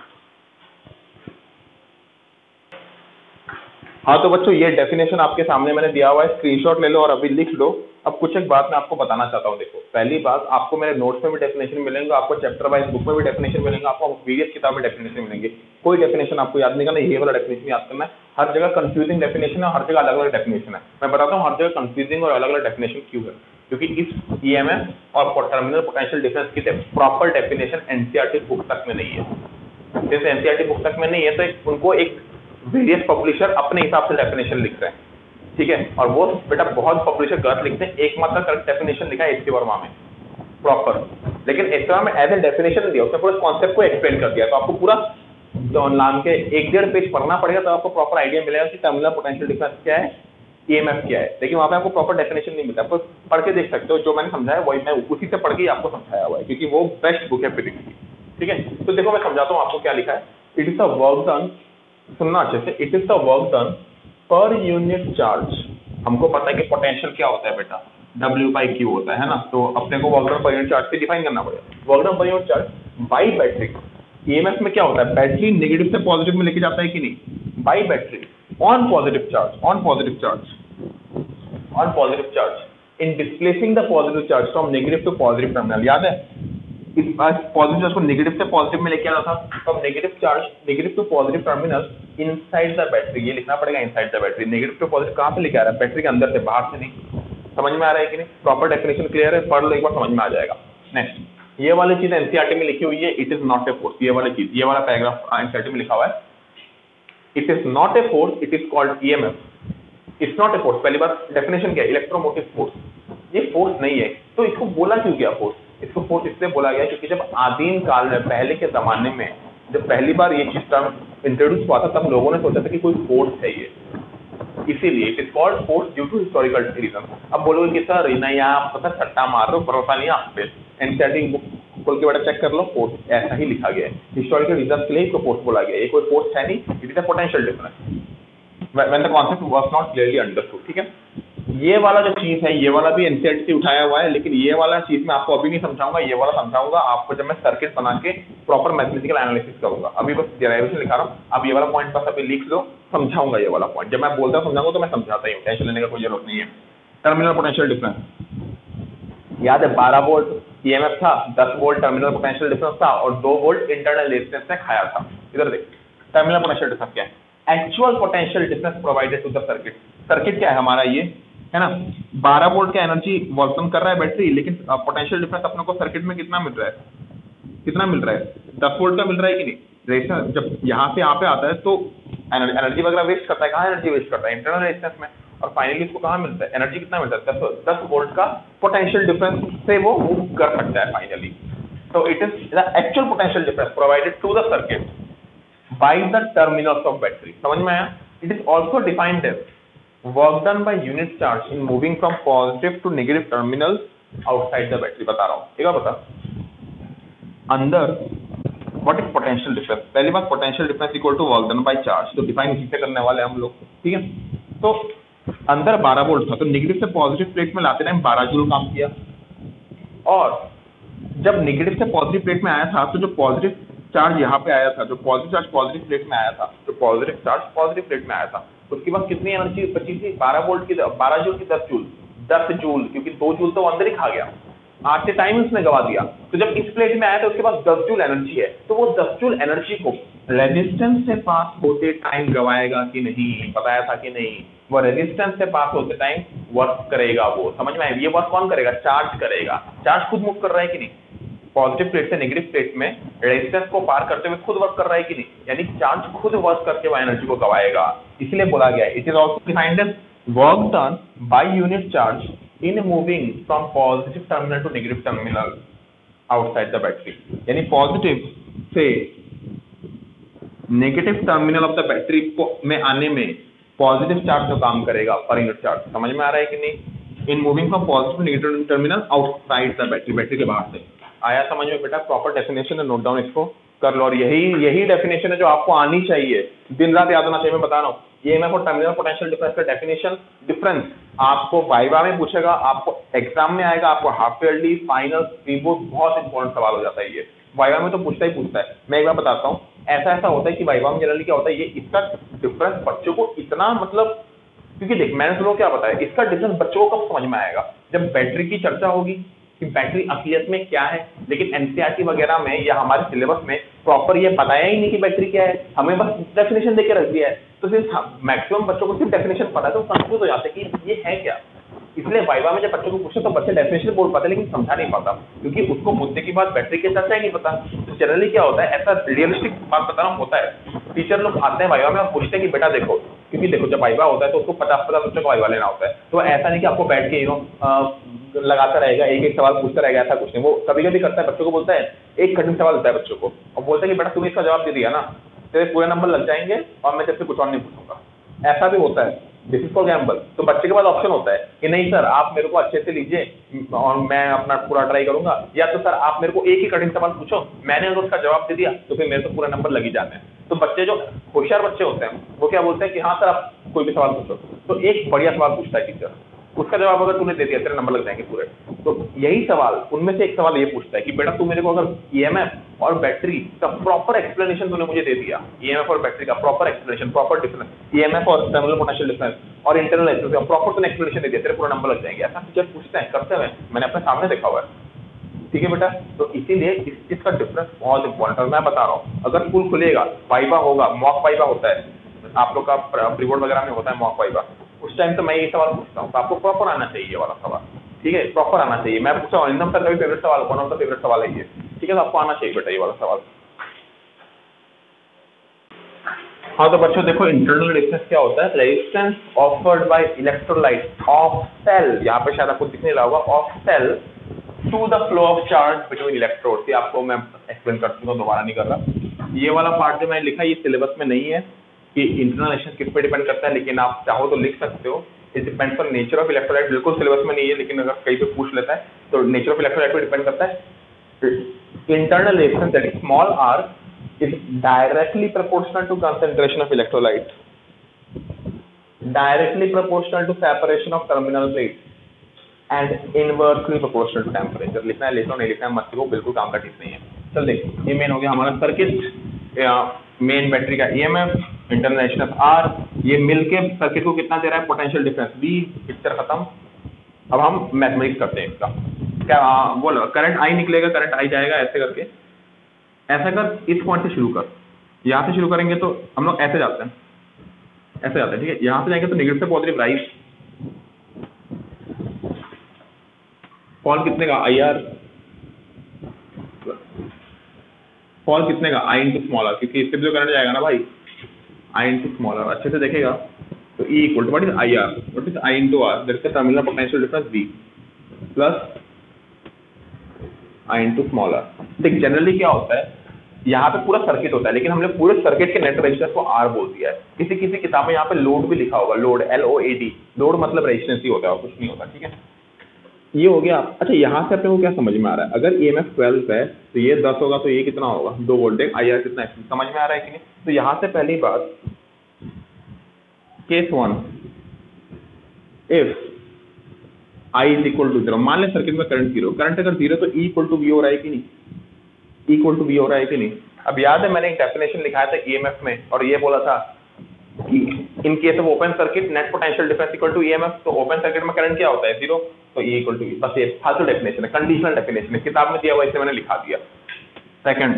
हाँ तो बच्चों ये डेफिनेशन आपके सामने मैंने दिया हुआ है, स्क्रीनशॉट ले लो और अभी लिख लो। अब कुछ एक बात मैं आपको बताना चाहता हूँ। देखो, पहली बात, आपको मेरे नोट्स में भी डेफिनेशन मिलेंगे, आपको चैप्टर वाइज बुक में भी डेफिनेशन मिलेंगे, आपको वीडियो किताब में डेफिनेशन मिलेंगे। कोई डेफिनेशन आपको याद नहीं करना, ये वाला डेफिनेशन याद करना है। हर जगह कंफ्यूजिंग डेफिनेशन है, हर जगह अलग अलग डेफिनेशन है। मैं बताता हूँ हर जगह कंफ्यूजिंग और अलग अलग डेफिनेशन क्यों है, क्योंकि इस ईएमएफ और टर्मिनल पोटेंशियल डिफरेंस की प्रॉपर डेफिनेशन एनसीईआरटी बुक तक में नहीं है। जैसे एनसीईआरटी बुक तक में नहीं है तो उनको एक वेरियस पब्लिशर अपने हिसाब से डेफिनेशन लिख रहे हैं, ठीक है? और वो बेटा बहुत पब्लिशर गलत लिखते हैं। एकमात्र करेक्ट डेफिनेशन लिखा है एस के वर्मा में प्रॉपर, लेकिन एस के वर्मा में एज ए डेफिनेशन दिया, उसने पूरे कॉन्सेप्ट को एक्सप्लेन कर दिया। तो आपको पूरा नाम के 1-1.5 पेज पढ़ना पड़ेगा, तो आपको प्रॉपर आइडिया मिलेगा कि टर्मिनल पोटेंशियल डिफरेंस क्या है, ईएमएफ क्या है। लेकिन वहाँ पे आपको प्रॉपर डेफिनेशन नहीं मिलता, आपको पढ़ के देख सकते हो। जो मैंने समझाया वही मैं उसी से पढ़ के आपको समझाया हुआ है, क्योंकि वो बेस्ट बुक है फिजिक्स की। ठीक है? तो देखो मैं समझाता हूँ आपको क्या लिखा है। It is a work done, सुनना अच्छे से, it is the work done per unit charge. हमको पता है कि पोटेंशियल क्या होता है बेटा, W/Q होता है ना, तो अपने को work done per unit charge से डिफाइन करना पड़ेगा। Work done per unit charge by battery. EMF में क्या होता है, बैटरी नेगेटिव से पॉजिटिव में लेके जाता है कि नहीं, by battery on positive charge, on positive charge, on positive charge in displacing the positive charge from negative to positive terminal. याद है इस पॉजिटिव चार्ज को नेगेटिव से पॉजिटिव में लेके आना था, तो negative charge negative to positive terminal inside the battery, ये लिखना पड़ेगा inside the battery. Negative to positive कहाँ से लेके आ रहा है, बैटरी के अंदर से, बाहर से नहीं। समझ में आ रहा है कि नहीं? प्रॉपर डेफिनेशन क्लियर है, पढ़ लो एक बार, समझ में आ जाएगा। नेक्स्ट, ये वाली चीज एनसीईआरटी में लिखी हुई है, it is not a force. ये वाली चीज, ये वाला पैराग्राफ एनसीईआरटी में लिखा हुआ है, it is not a force, it is called EMF. It's not a force. पहली बात डेफिनेशन क्या है, इलेक्ट्रोमोटिव फोर्स। ये फोर्स नहीं है, तो इसको बोला क्यों गया फोर्स? इसको फोर्स इसलिए बोला गया क्योंकि जब आदिम काल में, पहले के जमाने में, जब पहली बार ये चीज टर्म इंट्रोड्यूस हुआ था, तब लोगों ने सोचा था कि कोई फोर्स है ये, इसीलिए it is called force due to historical reason. अब बोलोगे कि सर नहीं, आप पता सट्टा मार रहे हो, भरोसा नहीं आप पे, एनसीईआरटी बुक खोल के बेटा चेक कर लो, फोर्स ऐसा ही लिखा गया है। हिस्टोरिकल रीजन के लिए इसको फोर्स बोला गया है, ये कोई फोर्स है नहीं, it is a potential difference when the concept was not clearly understood. ठीक है? ये वाला जो चीज है, ये वाला भी एनसीईआरटी से उठाया हुआ है, लेकिन ये वाला चीज मैं आपको अभी नहीं समझाऊंगा, ये वाला समझाऊंगा आपको जब मैं सर्किट बना के प्रॉपर मैथमेटिकल एनालिसिस करूंगा। अभी बस डेरिवेशन लिखा रहा हूँ, अब ये वाला पॉइंट बस अभी लिख लो, समझाऊंगा ये वाला पॉइंट। जब मैं बोलता हूँ समझाऊंगा तो मैं समझाता ही हूँ, टेंशन लेने का कोई जरूरत नहीं है। टर्मिनल पोटेंशियल डिफरेंस याद है, 12 वोल्ट ईएमएफ था, 10 वोल्ट टर्मिनल पोटेंशियल डिफरेंस था, और 2 वोल्ट इंटरनल रेजिस्टेंस ने खाया था। इधर देख, टर्मिनल पोटेंशियल डिफरेंस क्या है, actual potential difference provided to the circuit. Circuit क्या है हमारा, ये है ना, 12 वोल्ट का एनर्जी वर्क कर रहा है बैटरी, लेकिन पोटेंशियल डिफरेंस अपने को सर्किट में कितना मिल रहा है, कितना मिल रहा है, 10 वोल्ट का मिल रहा है कि नहीं। रेजिस्टेंस जब यहाँ से यहाँ पे आता है तो एनर्जी वगैरह वेस्ट करता है, कहाँ एनर्जी वेस्ट करता है, इंटरनल रेजिस्टेंस में। और फाइनली इसको कहाँ मिलता है, एनर्जी कितना मिलता है, 10 वोल्ट का पोटेंशियल डिफरेंस से वो मूव कर सकता है फाइनली। तो it is the actual potential difference provided to the circuit by the terminals of battery. समझ में आया? It is also defined as work done by unit charge in moving from positive to negative terminal outside the battery. बता रहा हूँ, एक बार बता अंदर what is potential difference. पहली बात, potential difference equal to work done by charge, तो define इसी से करने वाले हम लोग, ठीक है। तो अंदर 12 वोल्ट था, तो नेगेटिव से पॉजिटिव प्लेट में लाते टाइम 12 जूल काम किया, और जब नेगेटिव से पॉजिटिव प्लेट में आया था तो जो पॉजिटिव चार्ज यहाँ पे आया था, जो पॉजिटिव चार्ज पॉजिटिव प्लेट में आया था, जो पॉजिटिव चार्ज पॉजिटिव प्लेट में आया था, उसके बाद कितनी एनर्जी बची थी, 12 वोल्ट की 12 जूल की 10 जूल, क्योंकि 2 जूल तो अंदर ही खा गया, आते टाइम उसने गवा दिया। तो जब इस प्लेट में आया तो उसके पास 10 जूल एनर्जी है, तो वो 10 जूल एनर्जी को रेजिस्टेंस से पास होते टाइम गवाएगा कि नहीं, बताया था कि नहीं, वो रेजिस्टेंस से पास होते टाइम वर्क करेगा। वो समझ में आया? ये वर्क कौन करेगा, चार्ज करेगा। चार्ज खुद मूव कर रहा है कि नहीं, पॉजिटिव प्लेट से नेगेटिव प्लेट में रेजिस्टेंस को पार करते हुए खुद वर्क कर रहा है कि नहीं, यानी चार्ज खुद वर्क करके वो एनर्जी को गवाएगा। इसलिए बोला गया it is also defined as work done by unit charge in moving from positive terminal to negative terminal outside the battery, यानी पॉजिटिव से negative terminal of the battery में आने में पॉजिटिव चार्ज जो काम करेगा पर यूनिट चार्ज। समझ में आ रहा है कि नहीं? In moving from positive to negative terminal outside the battery, battery के बाहर से। आया समझ में बेटा? प्रॉपर डेफिनेशन है, नोट डाउन इसको कर लो, और यही डेफिनेशन है जो आपको आनी चाहिए, दिन रात याद होना चाहिए। मैं बता रहा हूँ ईएमएफ और टर्मिनल पोटेंशियल डिफरेंस का डेफिनेशन डिफरेंस आपको वाइवा में पूछेगा, आपको एग्जाम में आएगा, आपको हाफ ईयरली फाइनल प्रीबोर्ड बहुत इंपॉर्टेंट सवाल हो जाता है। ये वाइवा में तो पूछता ही है। मैं एक बार बताता हूँ, ऐसा होता है कि वाइवा में जनरली क्या होता है, ये इसका डिफरेंस बच्चों को इतना मतलब, क्योंकि देख मैंने तुमको क्या बताया, इसका डिफरेंस बच्चों को कब समझ में आएगा, जब बैटरी की चर्चा होगी कि बैटरी असलियत में क्या है। लेकिन एनसीईआरटी वगैरह में या हमारे सिलेबस में प्रॉपर ये बताया ही नहीं कि बैटरी क्या है, हमें बस डेफिनेशन देके रख दिया है। तो सिर्फ मैक्सिमम बच्चों को सिर्फ डेफिनेशन पता है, तो कंफ्यूज हो जाते हैं कि ये है क्या। इसलिए वाइवा में जब बच्चों को पूछे तो बच्चे डेफिनेशन बोल पाते लेकिन समझा नहीं पाता, क्योंकि उसको मुद्दे की बात बैटरी के चर्चा ही नहीं पता। तो जनरली क्या होता है, ऐसा रियलिस्टिक बात बता रहा हूँ होता है, टीचर लोग आते हैं वाइवा में और पूछते हैं कि बेटा देखो, क्योंकि देखो जब वाइवा होता है तो उसको 50-50 बच्चों का वाइवा लेना होता है। तो ऐसा नहीं कि आपको बैठ के लगाता रहेगा, एक सवाल पूछता रहेगा, ऐसा कुछ नहीं। वो कभी कभी करता है, बच्चों को बोलता है, एक कठिन सवाल होता है बच्चों को, और बोलता है कि बेटा तूने इसका जवाब दे दिया ना, तेरे पूरे नंबर लग जाएंगे और मैं तेरे से कुछ और नहीं पूछूंगा। ऐसा भी होता है, दिस इज फॉर गैम्बल। तो बच्चे के पास ऑप्शन होता है कि नहीं सर आप मेरे को अच्छे से लीजिए और मैं अपना पूरा ट्राई करूंगा, या तो सर आप मेरे को एक ही कठिन सवाल पूछो, मैंने अगर उसका जवाब दे दिया तो फिर मेरे तो पूरा नंबर लग ही जाते हैं। तो बच्चे जो होशियार बच्चे होते हैं वो क्या बोलते हैं कि हाँ सर आप कोई भी सवाल पूछो, तो एक बढ़िया सवाल पूछता है टीचर, उसका जवाब अगर तूने दे दिया तेरे नंबर लग जाएंगे पूरे। तो यही सवाल उनमें से एक सवाल ये पूछता है कि बेटा तू मेरे को अगर ईएमएफ और बैटरी का प्रॉपर एक्सप्लेनेशन तूने मुझे दे दिया, ईएमएफ और बैटरी का proper explanation, proper difference, EMF और टर्मिनल पोटेंशियल डिफरेंस और इंटरनल एक्सप्रेशन प्रॉपर तूने एक्सप्लेनेशन दे दिया, तेरे पूरा नंबर लग जाएंगे। ऐसा टीचर पूछते हैं, करते हुए मैंने अपने सामने देखा हुआ है। ठीक है बेटा, तो इसीलिए इसका डिफरेंस बहुत इंपॉर्टेंट है। मैं बता रहा हूँ अगर स्कूल खुलेगा, वाइवा होगा, मॉक वाइवा होता है, आप लोग का प्रीबोर्ड वगैरह में होता है मॉक वाइवा, उस टाइम तो मैं ये सवाल पूछता हूँ, तो आपको प्रॉपर आना चाहिए ये वाला सवाल। ठीक है, प्रॉपर आना चाहिए। मैं पूछता हूँ इंदम सर का भी फेवरेट सवाल, कौन सा फेवरेट सवाल है ये, ठीक है, तो आपको आना चाहिए बेटा ये वाला सवाल। हाँ तो बच्चों देखो इंटरनल रेजिस्टेंस क्या होता है, resistance offered by electrolyte of cell, यहाँ पे शायद आपको दिख नहीं रहा होगा, of cell to the flow of charge between electrodes. ये आपको मैं एक्सप्लेन कर चुका हूँ, दोबारा नहीं कर रहा। ये वाला पार्ट जो मैंने लिखा ये सिलेबस में नहीं है कि इंटरनल रेजिस्टेंस किस पे डिपेंड करता है, लेकिन आप चाहो तो लिख सकते हो। It depends on nature of electrolyte, बिल्कुल सिलेबस में नहीं है लेकिन अगर कहीं पे पूछ लेता है तो नेचर ऑफ इलेक्ट्रोलाइट पे डिपेंड करता है। Internal resistance that is small r is directly proportional to concentration of electrolyte, directly proportional to separation of terminal plates and inversely proportional to temperature। लिखना है लिख लो, नहीं लिखना है मत लिखो, बिल्कुल काम का ठीक नहीं है। चल देख, ये मेन हो गया हमारा सर्किट, मेन बैटरी का ईएमएफ, इंटरनल रेजिस्टेंस R, ये मिलके सर्किट को कितना दे रहा है, पोटेंशियल डिफरेंस V। पिक्चर खत्म। अब हम मैथमेटिक्स करते हैं इसका। क्या बोलो, करंट I निकलेगा, करंट I जाएगा, ऐसे करके ऐसा कर, इस पॉइंट से शुरू कर, यहाँ से शुरू करेंगे तो हम लोग ऐसे जाते हैं, ऐसे जाते हैं, ठीक है। यहाँ से जाएंगे तो नेगेटिव से पॉजिटिव राइज, फॉल कितने का आई आर, फॉल कितने का आई इंटू स्मॉल आर, क्योंकि इससे भी जो करंट जाएगा ना भाई आई इंटू स्मॉल आर, अच्छे से देखेगा तो E equal to what is I R, what is I into R, that's the terminal potential difference V plus I into small R. देख जनरली क्या होता है, यहाँ पे पूरा सर्किट होता है लेकिन हमने पूरे सर्किट के नेट रेजिस्टेंस को R बोल दिया है। किसी किसी किताब में यहाँ पे लोड भी लिखा होगा, लोड LOAD, लोड मतलब रेजिस्टेंस ही होता है और कुछ नहीं होता, ठीक है। ये हो गया। अच्छा यहाँ से अपने को क्या समझ में आ रहा है, अगर EMF 12 है तो ये 10 होगा तो ये कितना होगा 2 वोल्ट, IR कितना है, समझ में आ रहा है कि नहीं। तो यहाँ से पहली बात, case 1, if I is equal to 0, मान ले सर्किट में करंट 0, करंट अगर 0 तो E इक्वल टू V हो रहा है कि नहीं, E इक्वल टू V हो रहा है कि नहीं। अब याद है मैंने एक डेफिनेशन लिखाया था EMF में और ये बोला था कि in case of open circuit net potential difference equal to EMF, तो ओपन सर्किट में करंट क्या होता है 0, तो E इक्वल टू V। बस ये फालतू डेफिनेशन है, कंडीशनल डेफिनेशन है, किताब में दिया हुआ इसे मैंने लिखा दिया। Second,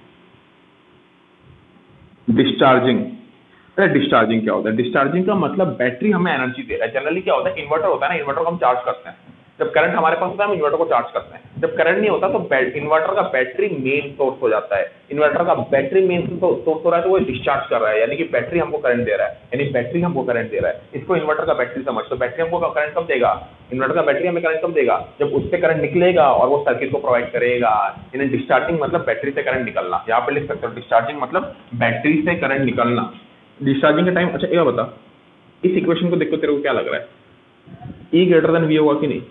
discharging. अरे डिस्चार्जिंग क्या होता है, डिस्चार्जिंग का मतलब बैटरी हमें एनर्जी दे रहा है। जनरली क्या होता है, इन्वर्टर होता है ना, इन्वर्टर को हम चार्ज करते हैं, जब करंट हमारे पास होता है हम इन्वर्टर को चार्ज करते हैं, जब करंट नहीं होता तो इन्वर्टर का बैटरी मेन सोर्स हो जाता है। इन्वर्टर का बैटरी मेन सोर्स हो रहा है तो वो डिस्चार्ज कर रहा है, यानी कि बैटरी हमको करंट दे रहा है, यानी बैटरी हमको करंट दे रहा है। इसको इन्वर्टर का बैटरी समझ। तो बैटरी हमको करंट कब देगा, इन्वर्टर का बैटरी हमें करंट कब देगा, जब उससे करंट निकलेगा और वो सर्किट को प्रोवाइड करेगा। यानी डिस्चार्जिंग मतलब बैटरी से करंट निकलना, यहाँ पे लिख सकते हो डिस्चार्जिंग मतलब बैटरी से करंट निकलना, डिस्चार्जिंग का टाइम। अच्छा ये बता, इस इक्वेशन को देखो तेरे को क्या लग रहा है, E ग्रेटर देन V होगा कि नहीं,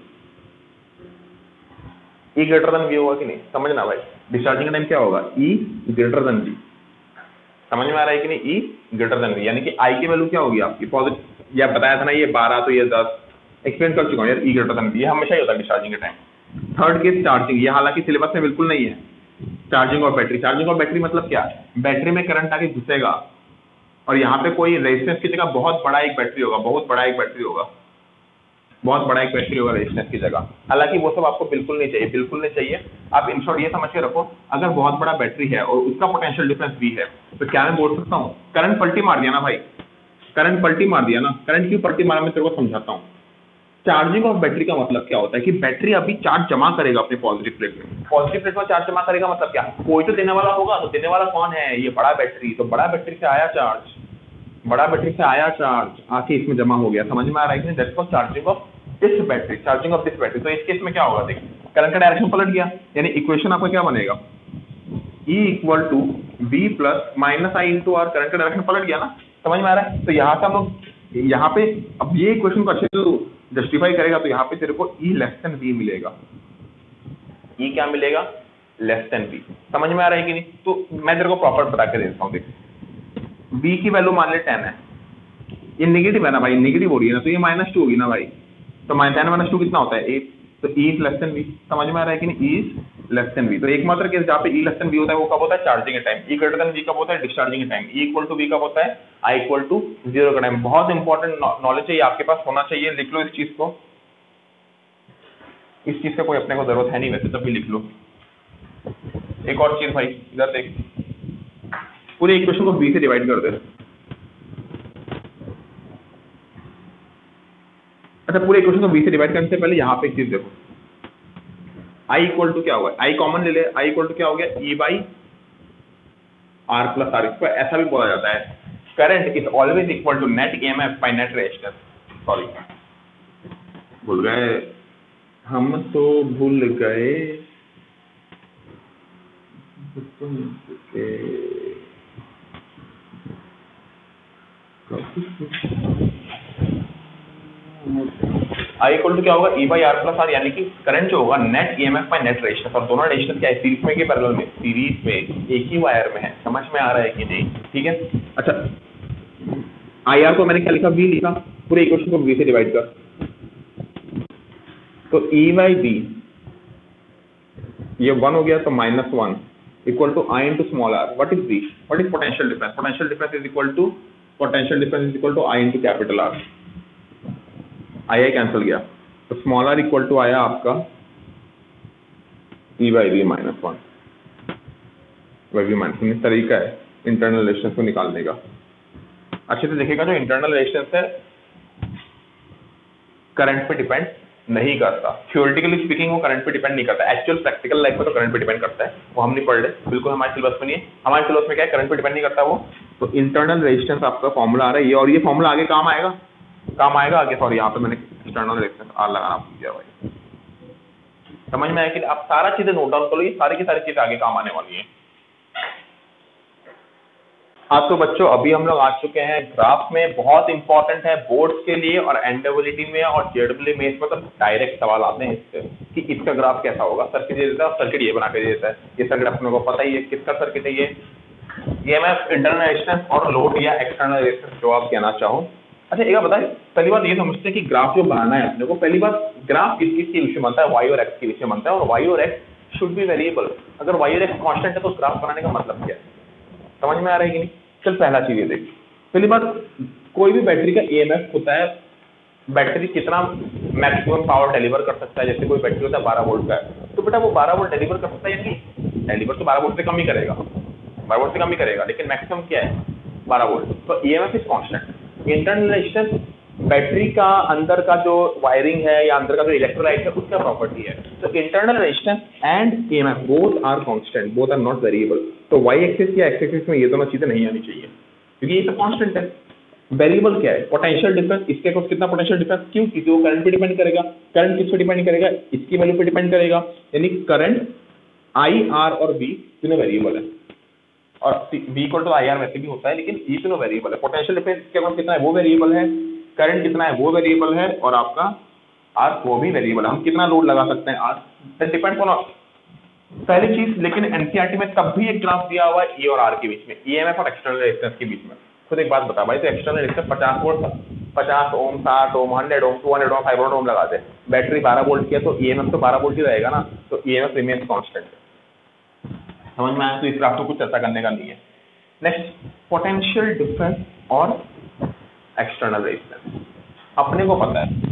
E ग्रेटर देन V होगा कि नहीं, समझना भाई। डिस्चार्जिंग का टाइम क्या होगा, E ग्रेटर देन V, समझ में आ रहा है कि नहीं, E ग्रेटर देन V, यानी कि I की वैल्यू क्या होगी आपकी पॉजिटिव, या बताया था ना ये 12 तो ये 10, एक्सप्लेन कर चुका हूँ यार। E ग्रेटर देन V ये हमेशा ही होता है डिस्चार्जिंग के टाइम। थर्ड केस चार्जिंग, ये हालांकि सिलेबस में बिल्कुल नहीं है। चार्जिंग और बैटरी, चार्जिंग और बैटरी मतलब क्या, बैटरी में करंट आके घुसेगा और यहाँ पे कोई रेजिस्टेंस की जगह बहुत बड़ा एक बैटरी होगा, बहुत बड़ा एक बैटरी होगा, बहुत बड़ा एक बैटरी होगा रेजिस्टेंस की जगह। हालांकि वो सब आपको बिल्कुल नहीं चाहिए, बिल्कुल नहीं चाहिए। आप इन शॉर्ट ये समझ के रखो, अगर बहुत बड़ा बैटरी है और उसका पोटेंशियल डिफरेंस V है तो क्या मैं बोल सकता हूँ, करंट पलटी मार दिया ना भाई, करंट पलटी मार दिया ना। करंट क्यों पलटी मारा मैं तेरे को समझाता हूँ। चार्जिंग ऑफ बैटरी का मतलब क्या होता है कि बैटरी अभी चार्ज जमा करेगा अपने पॉजिटिव प्लेट में, पॉजिटिव प्लेट में चार्ज जमा करेगा मतलब क्या, कोई तो देने वाला होगा, तो देने वाला कौन है, ये बड़ा बैटरी। तो बड़ा बैटरी से आया चार्ज, बड़ा बैटरी से आया चार्ज आके इसमें जमा हो गया, समझ में आ रहा है कि that's called charging of this battery, charging of this battery. तो इस केस में क्या होगा, देखिए करंट का डायरेक्शन पलट गया, यानी इक्वेशन आपका क्या बनेगा, E equal to V plus minus I into R, current का डायरेक्शन पलट गया ना, समझ में आ रहा है। तो यहाँ से हम लोग यहाँ पे अब ये इक्वेशन को अच्छे से जस्टिफाई करेगा तो यहाँ पे तेरे को E लेस देन V मिलेगा, E क्या मिलेगा, लेस देन V, समझ में आ रहा है कि नहीं। तो मैं तेरे को प्रॉपर बता के देता हूँ, देख V की वैल्यू मान ले 10 है, ये नेगेटिव है ना भाई, नेगेटिव हो रही है ना, तो ये -2 होगी ना भाई, तो -10 - 2 कितना होता है 8, तो E is less than V, समझ में आ रहा है कि नहीं, E is less than V। तो एकमात्र केस जहाँ पे E लेस देन V होता है वो कब होता है, चार्जिंग के time. E greater than V कब होता है, डिस्चार्जिंग के time. E equal to V कब होता है, I इक्वल टू 0 का टाइम। बहुत इंपॉर्टेंट नॉलेज है ये, आपके पास होना चाहिए, लिख लो इस चीज को। इस चीज का कोई अपने को जरूरत है नहीं वैसे, तब भी लिख लो। एक और चीज भाई, इधर देख, पूरे इक्वेशन को V से डिवाइड कर दे। अच्छा पूरे इक्वेशन को V से डिवाइड करने से पहले यहाँ पे एक चीज देखो, I इक्वल टू क्या होगा, I कॉमन ले ले, I इक्वल टू क्या हो गया, E by R plus R। इसको ऐसा भी बोला जाता है, current is always equal to net EMF by net resistance. Sorry भूल गए, हम तो भूल गए, I इक्वल टू क्या होगा, E by R plus R, यानी कि करंट जो होगा net EMF by net resistance. और दोनों रेजिस्टेंस क्या है, सीरीज में कि पैरेलल में, सीरीज में, एक ही वायर में है, समझ में आ रहा है कि नहीं, ठीक है। अच्छा IR को मैंने क्या लिखा, V लिखा, पूरे इक्वेशन को V से डिवाइड कर, तो E बाई V ये 1 हो गया, तो -1 equal to I into small r, what is V, what is potential difference, potential difference is equal to, potential difference is equal to I into capital R, I cancel गया, तो small r equal to आया आपका E by V -1 by V -1। इस तरीका है internal resistance को निकालने का। अच्छे से देखिएगा, जो इंटरनल रेजिस्टेंस है करंट पे डिपेंड नहीं करता, थ्योरेटिकली स्पीकिंग वो करंट पे डिपेंड नहीं करता, एक्चुअल प्रैक्टिकल लाइफ में तो करंट पे डिपेंड करता है, वो हम नहीं पढ़ रहे, बिल्कुल हमारे सिलेबस में नहीं है। हमारे सिलेबस में क्या है, करंट पे डिपेंड नहीं करता वो, तो इंटरनल रेजिस्टेंस आपका फॉर्मूला आ रहा है ये, और ये फॉर्मूला आगे काम आएगा आगे। सॉरी, यहाँ पे मैंने एक्सटर्नल रेजिस्टेंस आर लगाना भूल गया भाई। समझ में आया कि आप सारा चीजें नोट डाउन करो, ये सारी की सारी चीजें आगे काम आने वाली है। हाँ तो बच्चों, अभी हम लोग आ चुके हैं ग्राफ में, बहुत इंपॉर्टेंट है बोर्ड्स के लिए और एनडब्ल्यूटी में और जेडब्ल्यू में, इसमें तो डायरेक्ट सवाल आते हैं इससे कि इसका ग्राफ कैसा होगा। सर्किट दे देता है, सर्किट ये बना के दे देता है। ये सर्किट अपने को पता ही है किसका सर्किट है, ये ईएमएफ, इंटरनल रेजिस्टेंस और लोड या एक्सटर्नल रेजिस्टेंस, जो आप कहना चाहो। अच्छा एक बात बताइए, पहली बात ये समझते हैं कि ग्राफ जो बनाना है अपने को, पहली बात ग्राफ किस किस के विषय बनता है, वाई और एक्स के विषय बनता है, और वाई और एक्स शुड बी वेरिएबल। अगर वाई और एक्स कांस्टेंट है तो उस ग्राफ बनाने का मतलब क्या है, समझ में आ रहा है कि नहीं। चल पहला चीज ये देख, पहली बात, कोई भी बैटरी का ईएमएफ होता है, बैटरी कितना मैक्सिमम पावर डिलीवर कर सकता है। जैसे कोई बैटरी होता है 12 वोल्ट का है, तो बेटा वो 12 वोल्ट डिलीवर कर सकता है या नहीं, डिलीवर तो 12 वोल्ट से कम ही करेगा, 12 वोल्ट से कम ही करेगा, लेकिन मैक्सिमम क्या है 12 वोल्ट। तो EMF is constant. Internal resistance battery का अंदर का जो वायरिंग है या अंदर का जो इलेक्ट्रोलाइट है उसका प्रॉपर्टी है। तो internal resistance and EMF both are constant, both are not variable. तो वाई एक्सिस या एक्स एक्सिस में ये दोनों चीजें नहीं आनी चाहिए, क्योंकि ये तो कांस्टेंट है। वेरिएबल क्या है, पोटेंशियल डिफरेंस। इसके अक्रॉस कितना पोटेंशियल डिफरेंस, क्यों, क्योंकि वो करंट पे डिपेंड करेगा। करंट किस पे डिपेंड करेगा, इसकी वैल्यू पे डिपेंड करेगा। यानी करंट आई, आर और बी तीनों वेरिएबल है, और V equal to I R वैसे भी होता है, लेकिन ये तीनों वेरिएबल है। पोटेंशियल डिफरेंस इसके अक्रॉस कितना है वो वेरिएबल है, करंट कितना है वो वेरिएबल है, और आपका आर वो भी वेरिएबल है। हम कितना लोड लगा सकते हैं आर, डिपेंड्स ऑन पहली चीज। लेकिन एनसीईआरटी में तब भी एक ग्राफ दिया हुआ है ई और आर के बीच में, ईएमएफ और एक्सटर्नल रेजिस्टेंस के बीच में। खुद एक बात बता भाई, तो external resistance 50 volt, 50 ohm, 60 ohm, 100 ohm, 200 ohm, 500 ohm लगा दे, बैटरी 12 वोल्ट की है तो ईएमएफ तो 12 वोल्ट ही रहेगा ना, तो ईएमएफ रिमेन्स कांस्टेंट। समझ में आया। तो इस ग्राफ को कुछ चर्चा करने का नहीं है। नेक्स्ट, पोटेंशियल डिफरेंस और एक्सटर्नल रेजिस्टेंस। अपने को पता है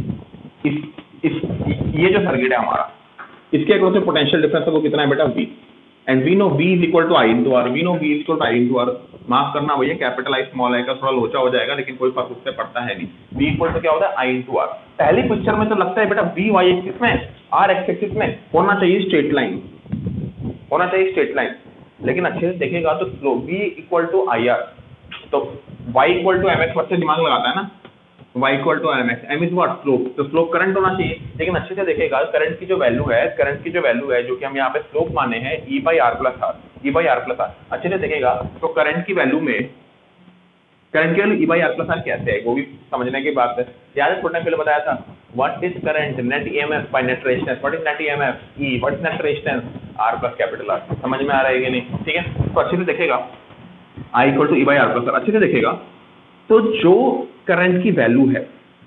ये जो सर्किट है हमारा, इसके अक्रॉस में पोटेंशियल डिफरेंस है वो कितना है बेटा, V, and we know V is equal to I into R. We know V is equal to I into R. माफ करना भैया, कैपिटल आई स्मॉल आई का थोड़ा लोचा हो जाएगा, लेकिन कोई फर्क उससे पड़ता है नहीं। V इक्वल टू क्या होता है, I इंटू आर। पहली पिक्चर में तो लगता है बेटा V वाई एक्सिस में, R एक्स एक्सिस में होना चाहिए स्ट्रेट लाइन, होना चाहिए स्ट्रेट लाइन, लेकिन अच्छे से देखेगा तो slope V equal to I R, तो Y equal to M X, बच्चे दिमाग लगाता है ना, y equal to M X, M is what, slope. तो स्लोप करंट होना चाहिए, लेकिन अच्छे से देखेगा करंट की जो वैल्यू है, करंट की जो वैल्यू है जो कि हम यहाँ पे स्लोप माने हैं E by R plus R, E by R plus R. अच्छे से देखेगा तो करंट की वैल्यू में, करंट की value E by R plus R कैसे है वो भी समझने की बात है। याद है छोटे पहले बताया था, what is current, net EMF by net resistance. What is net EMF, E, what is net resistance, R plus capital R. समझ में आ रहा है कि नहीं, ठीक है। तो अच्छे से देखेगा I equal to E by R plus R, अच्छे से देखेगा तो जो करंट की वैल्यू है,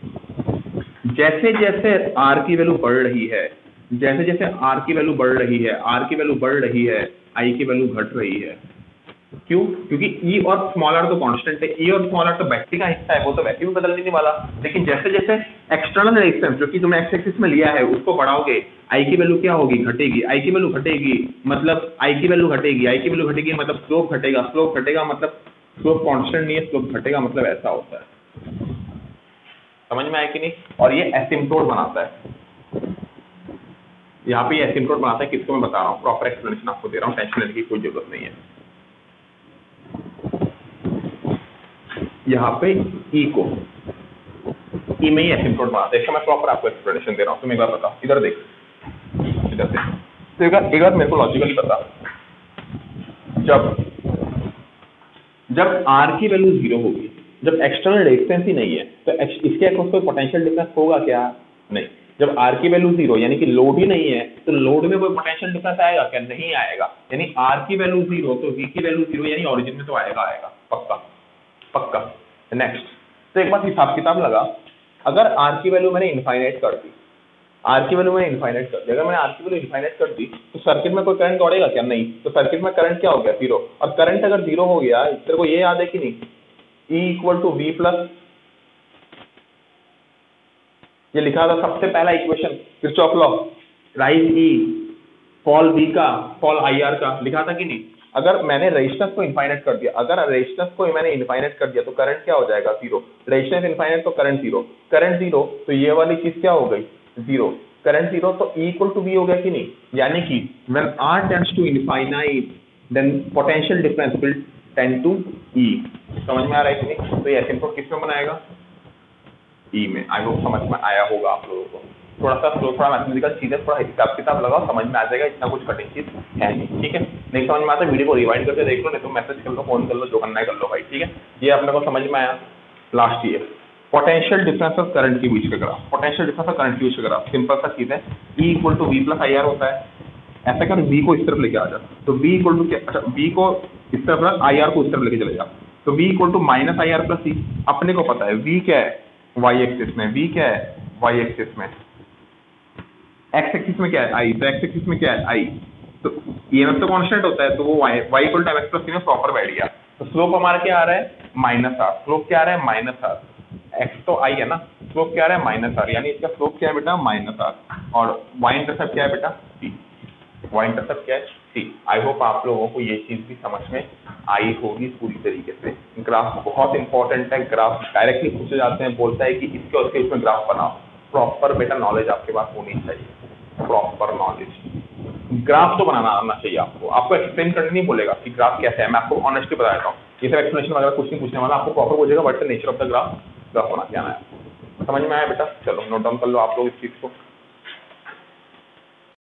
जैसे जैसे R की वैल्यू बढ़ रही है, जैसे जैसे R की वैल्यू बढ़ रही है, R की वैल्यू बढ़ रही है, I की वैल्यू घट रही है। क्यों, क्योंकि E और स्मॉल r तो कांस्टेंट है, E और स्मॉल r तो बैटरी का हिस्सा है, वो तो वैसे भी बदलने नहीं वाला। लेकिन जैसे जैसे एक्सटर्नल रेजिस्टेंस जो कि तुमने एक्स एक्सिस में लिया है उसको बढ़ाओगे, I की वैल्यू क्या होगी, घटेगी। I की वैल्यू घटेगी मतलब I की वैल्यू घटेगी, I की वैल्यू घटेगी मतलब स्लोप घटेगा, स्लोप घटेगा मतलब स्लोप कांस्टेंट नहीं है, स्लोप घटेगा मतलब ऐसा होता है। समझ में आया कि नहीं। और ये एसिम्प्टोट बनाता है, यहाँ पे ये एसिम्प्टोट बनाता है, किसको मैं बता रहा हूँ, प्रॉपर एक्सप्लेनेशन आपको दे रहा हूँ, टेंशन लेने की कोई जरूरत नहीं है। यहाँ पे ई को, ई में ही एसिम्प्टोट बनाता है, इसका मैं प्रॉपर आपको एक्सप्लेनेशन दे रहा हूँ। तुम एक बार बताओ, इधर देख, इधर देख, तो एक बार मेरे को लॉजिकली बता, जब R की वैल्यू 0 होगी, जब एक्सटर्नल रेजिस्टेंस ही नहीं है, तो इसके अक्रॉस कोई पोटेंशियल डिफरेंस होगा क्या, नहीं। जब R की वैल्यू 0 यानी कि लोड ही नहीं है, तो लोड में कोई पोटेंशियल डिफरेंस आएगा क्या, नहीं आएगा। यानी R की वैल्यू 0 तो V की वैल्यू 0, यानी ओरिजिन में तो आएगा पक्का पक्का। नेक्स्ट, तो एक बात हिसाब किताब लगा, अगर R की वैल्यू मैंने इनफाइनाइट कर दी, R की वैल्यू मैंने इनफाइनाइट कर दी, अगर मैंने R की वैल्यू इनफाइनाइट कर दी तो सर्किट में कोई करंट दौड़ेगा क्या, नहीं। तो सर्किट में करंट क्या हो गया, 0। और करंट अगर 0 हो गया, तेरे को ये याद है कि नहीं, E equal to V plus, ये लिखा था सबसे पहला equation Kirchhoff law, rise E, fall V का, फॉल IR का, लिखा था कि नहीं। अगर मैंने रेजिस्टेंस को इनफाइनाइट कर दिया, अगर रेजिस्टेंस को मैंने इनफाइनाइट कर दिया तो करंट क्या हो जाएगा, 0। रेजिस्टेंस इनफाइनाइट तो करंट 0, करंट 0 तो ये वाली चीज क्या हो गई, 0। करंट 0 तो E इक्वल टू V हो गया कि नहीं। यानी कि when R tends to infinite then potential difference will tend to ई, समझ में आ रहा है कि नहीं? तो ये एसिम्पटोट किस में बनाएगा? ई में। आई होप समझ में आया होगा आप लोगों को। थोड़ा सा स्लो, थोड़ा मैथमेटिकल चीज़ें, थोड़ा हिसाब किताब लगाओ, समझ में आ जाएगा, इतना कुछ कठिन चीज़ है नहीं, ठीक है? नहीं समझ में आता वीडियो को रिवाइंड करके देख लो, नहीं तो मैसेज कर लो, फोन कर लो, जो करना है कर लो भाई, ठीक है? ये अपने को समझ में आया। Last year potential difference of current के बीच का graph, potential difference of current के बीच का ग्राफ सिंपल सा चीज़ है, E equal to V plus I R होता है। ऐसा कर V को इस तरफ लेके आ जा, तो B इक्वल टू क्या, अच्छा B को इस तरफ रख, आई आर को इस तरफ लेके चले जा, तो B equal to minus I R plus C. अपने को पता है V क्या है y एक्सिस में, V क्या है y एक्सिस में, x एक्सिस में क्या है I, तो x एक्सिस में क्या है I, तो EMF तो कांस्टेंट होता है, तो वो y equal to mx plus C में प्रॉपर बैठ गया। तो स्लोप हमारा क्या आ रहा है माइनस आर, स्लोप क्या आ रहा है माइनस आर, x तो I है ना, स्लोप क्या आ रहा है माइनस आर, यानी इसका स्लोप क्या है बेटा माइनस आर, और y इंटरसेप्ट क्या है बेटा c, y इंटरसेप्ट क्या है c। आई होप आप लोगों को ये चीज भी समझ में आई होगी पूरी तरीके से। ग्राफ बहुत इंपॉर्टेंट है, ग्राफ डायरेक्टली पूछे जाते हैं, बोलता है कि इसके और इसके इसमें ग्राफ बनाओ, प्रॉपर बेटा नॉलेज आपके पास होनी चाहिए, प्रॉपर नॉलेज। ग्राफ तो बनाना आना चाहिए आपको, आपको एक्सप्लेन करने नहीं बोलेगा कि ग्राफ कैसे है, मैं आपको ऑनेस्टली बता देता हूँ, ये सब एक्सप्लेनेशन वगैरह कुछ नहीं पूछने वाला, आपको प्रॉपर बोलेगा what is the nature of the graph, graph होना क्या है। समझ में आया बेटा? चलो नोट डाउन कर लो आप लोग इस चीज को।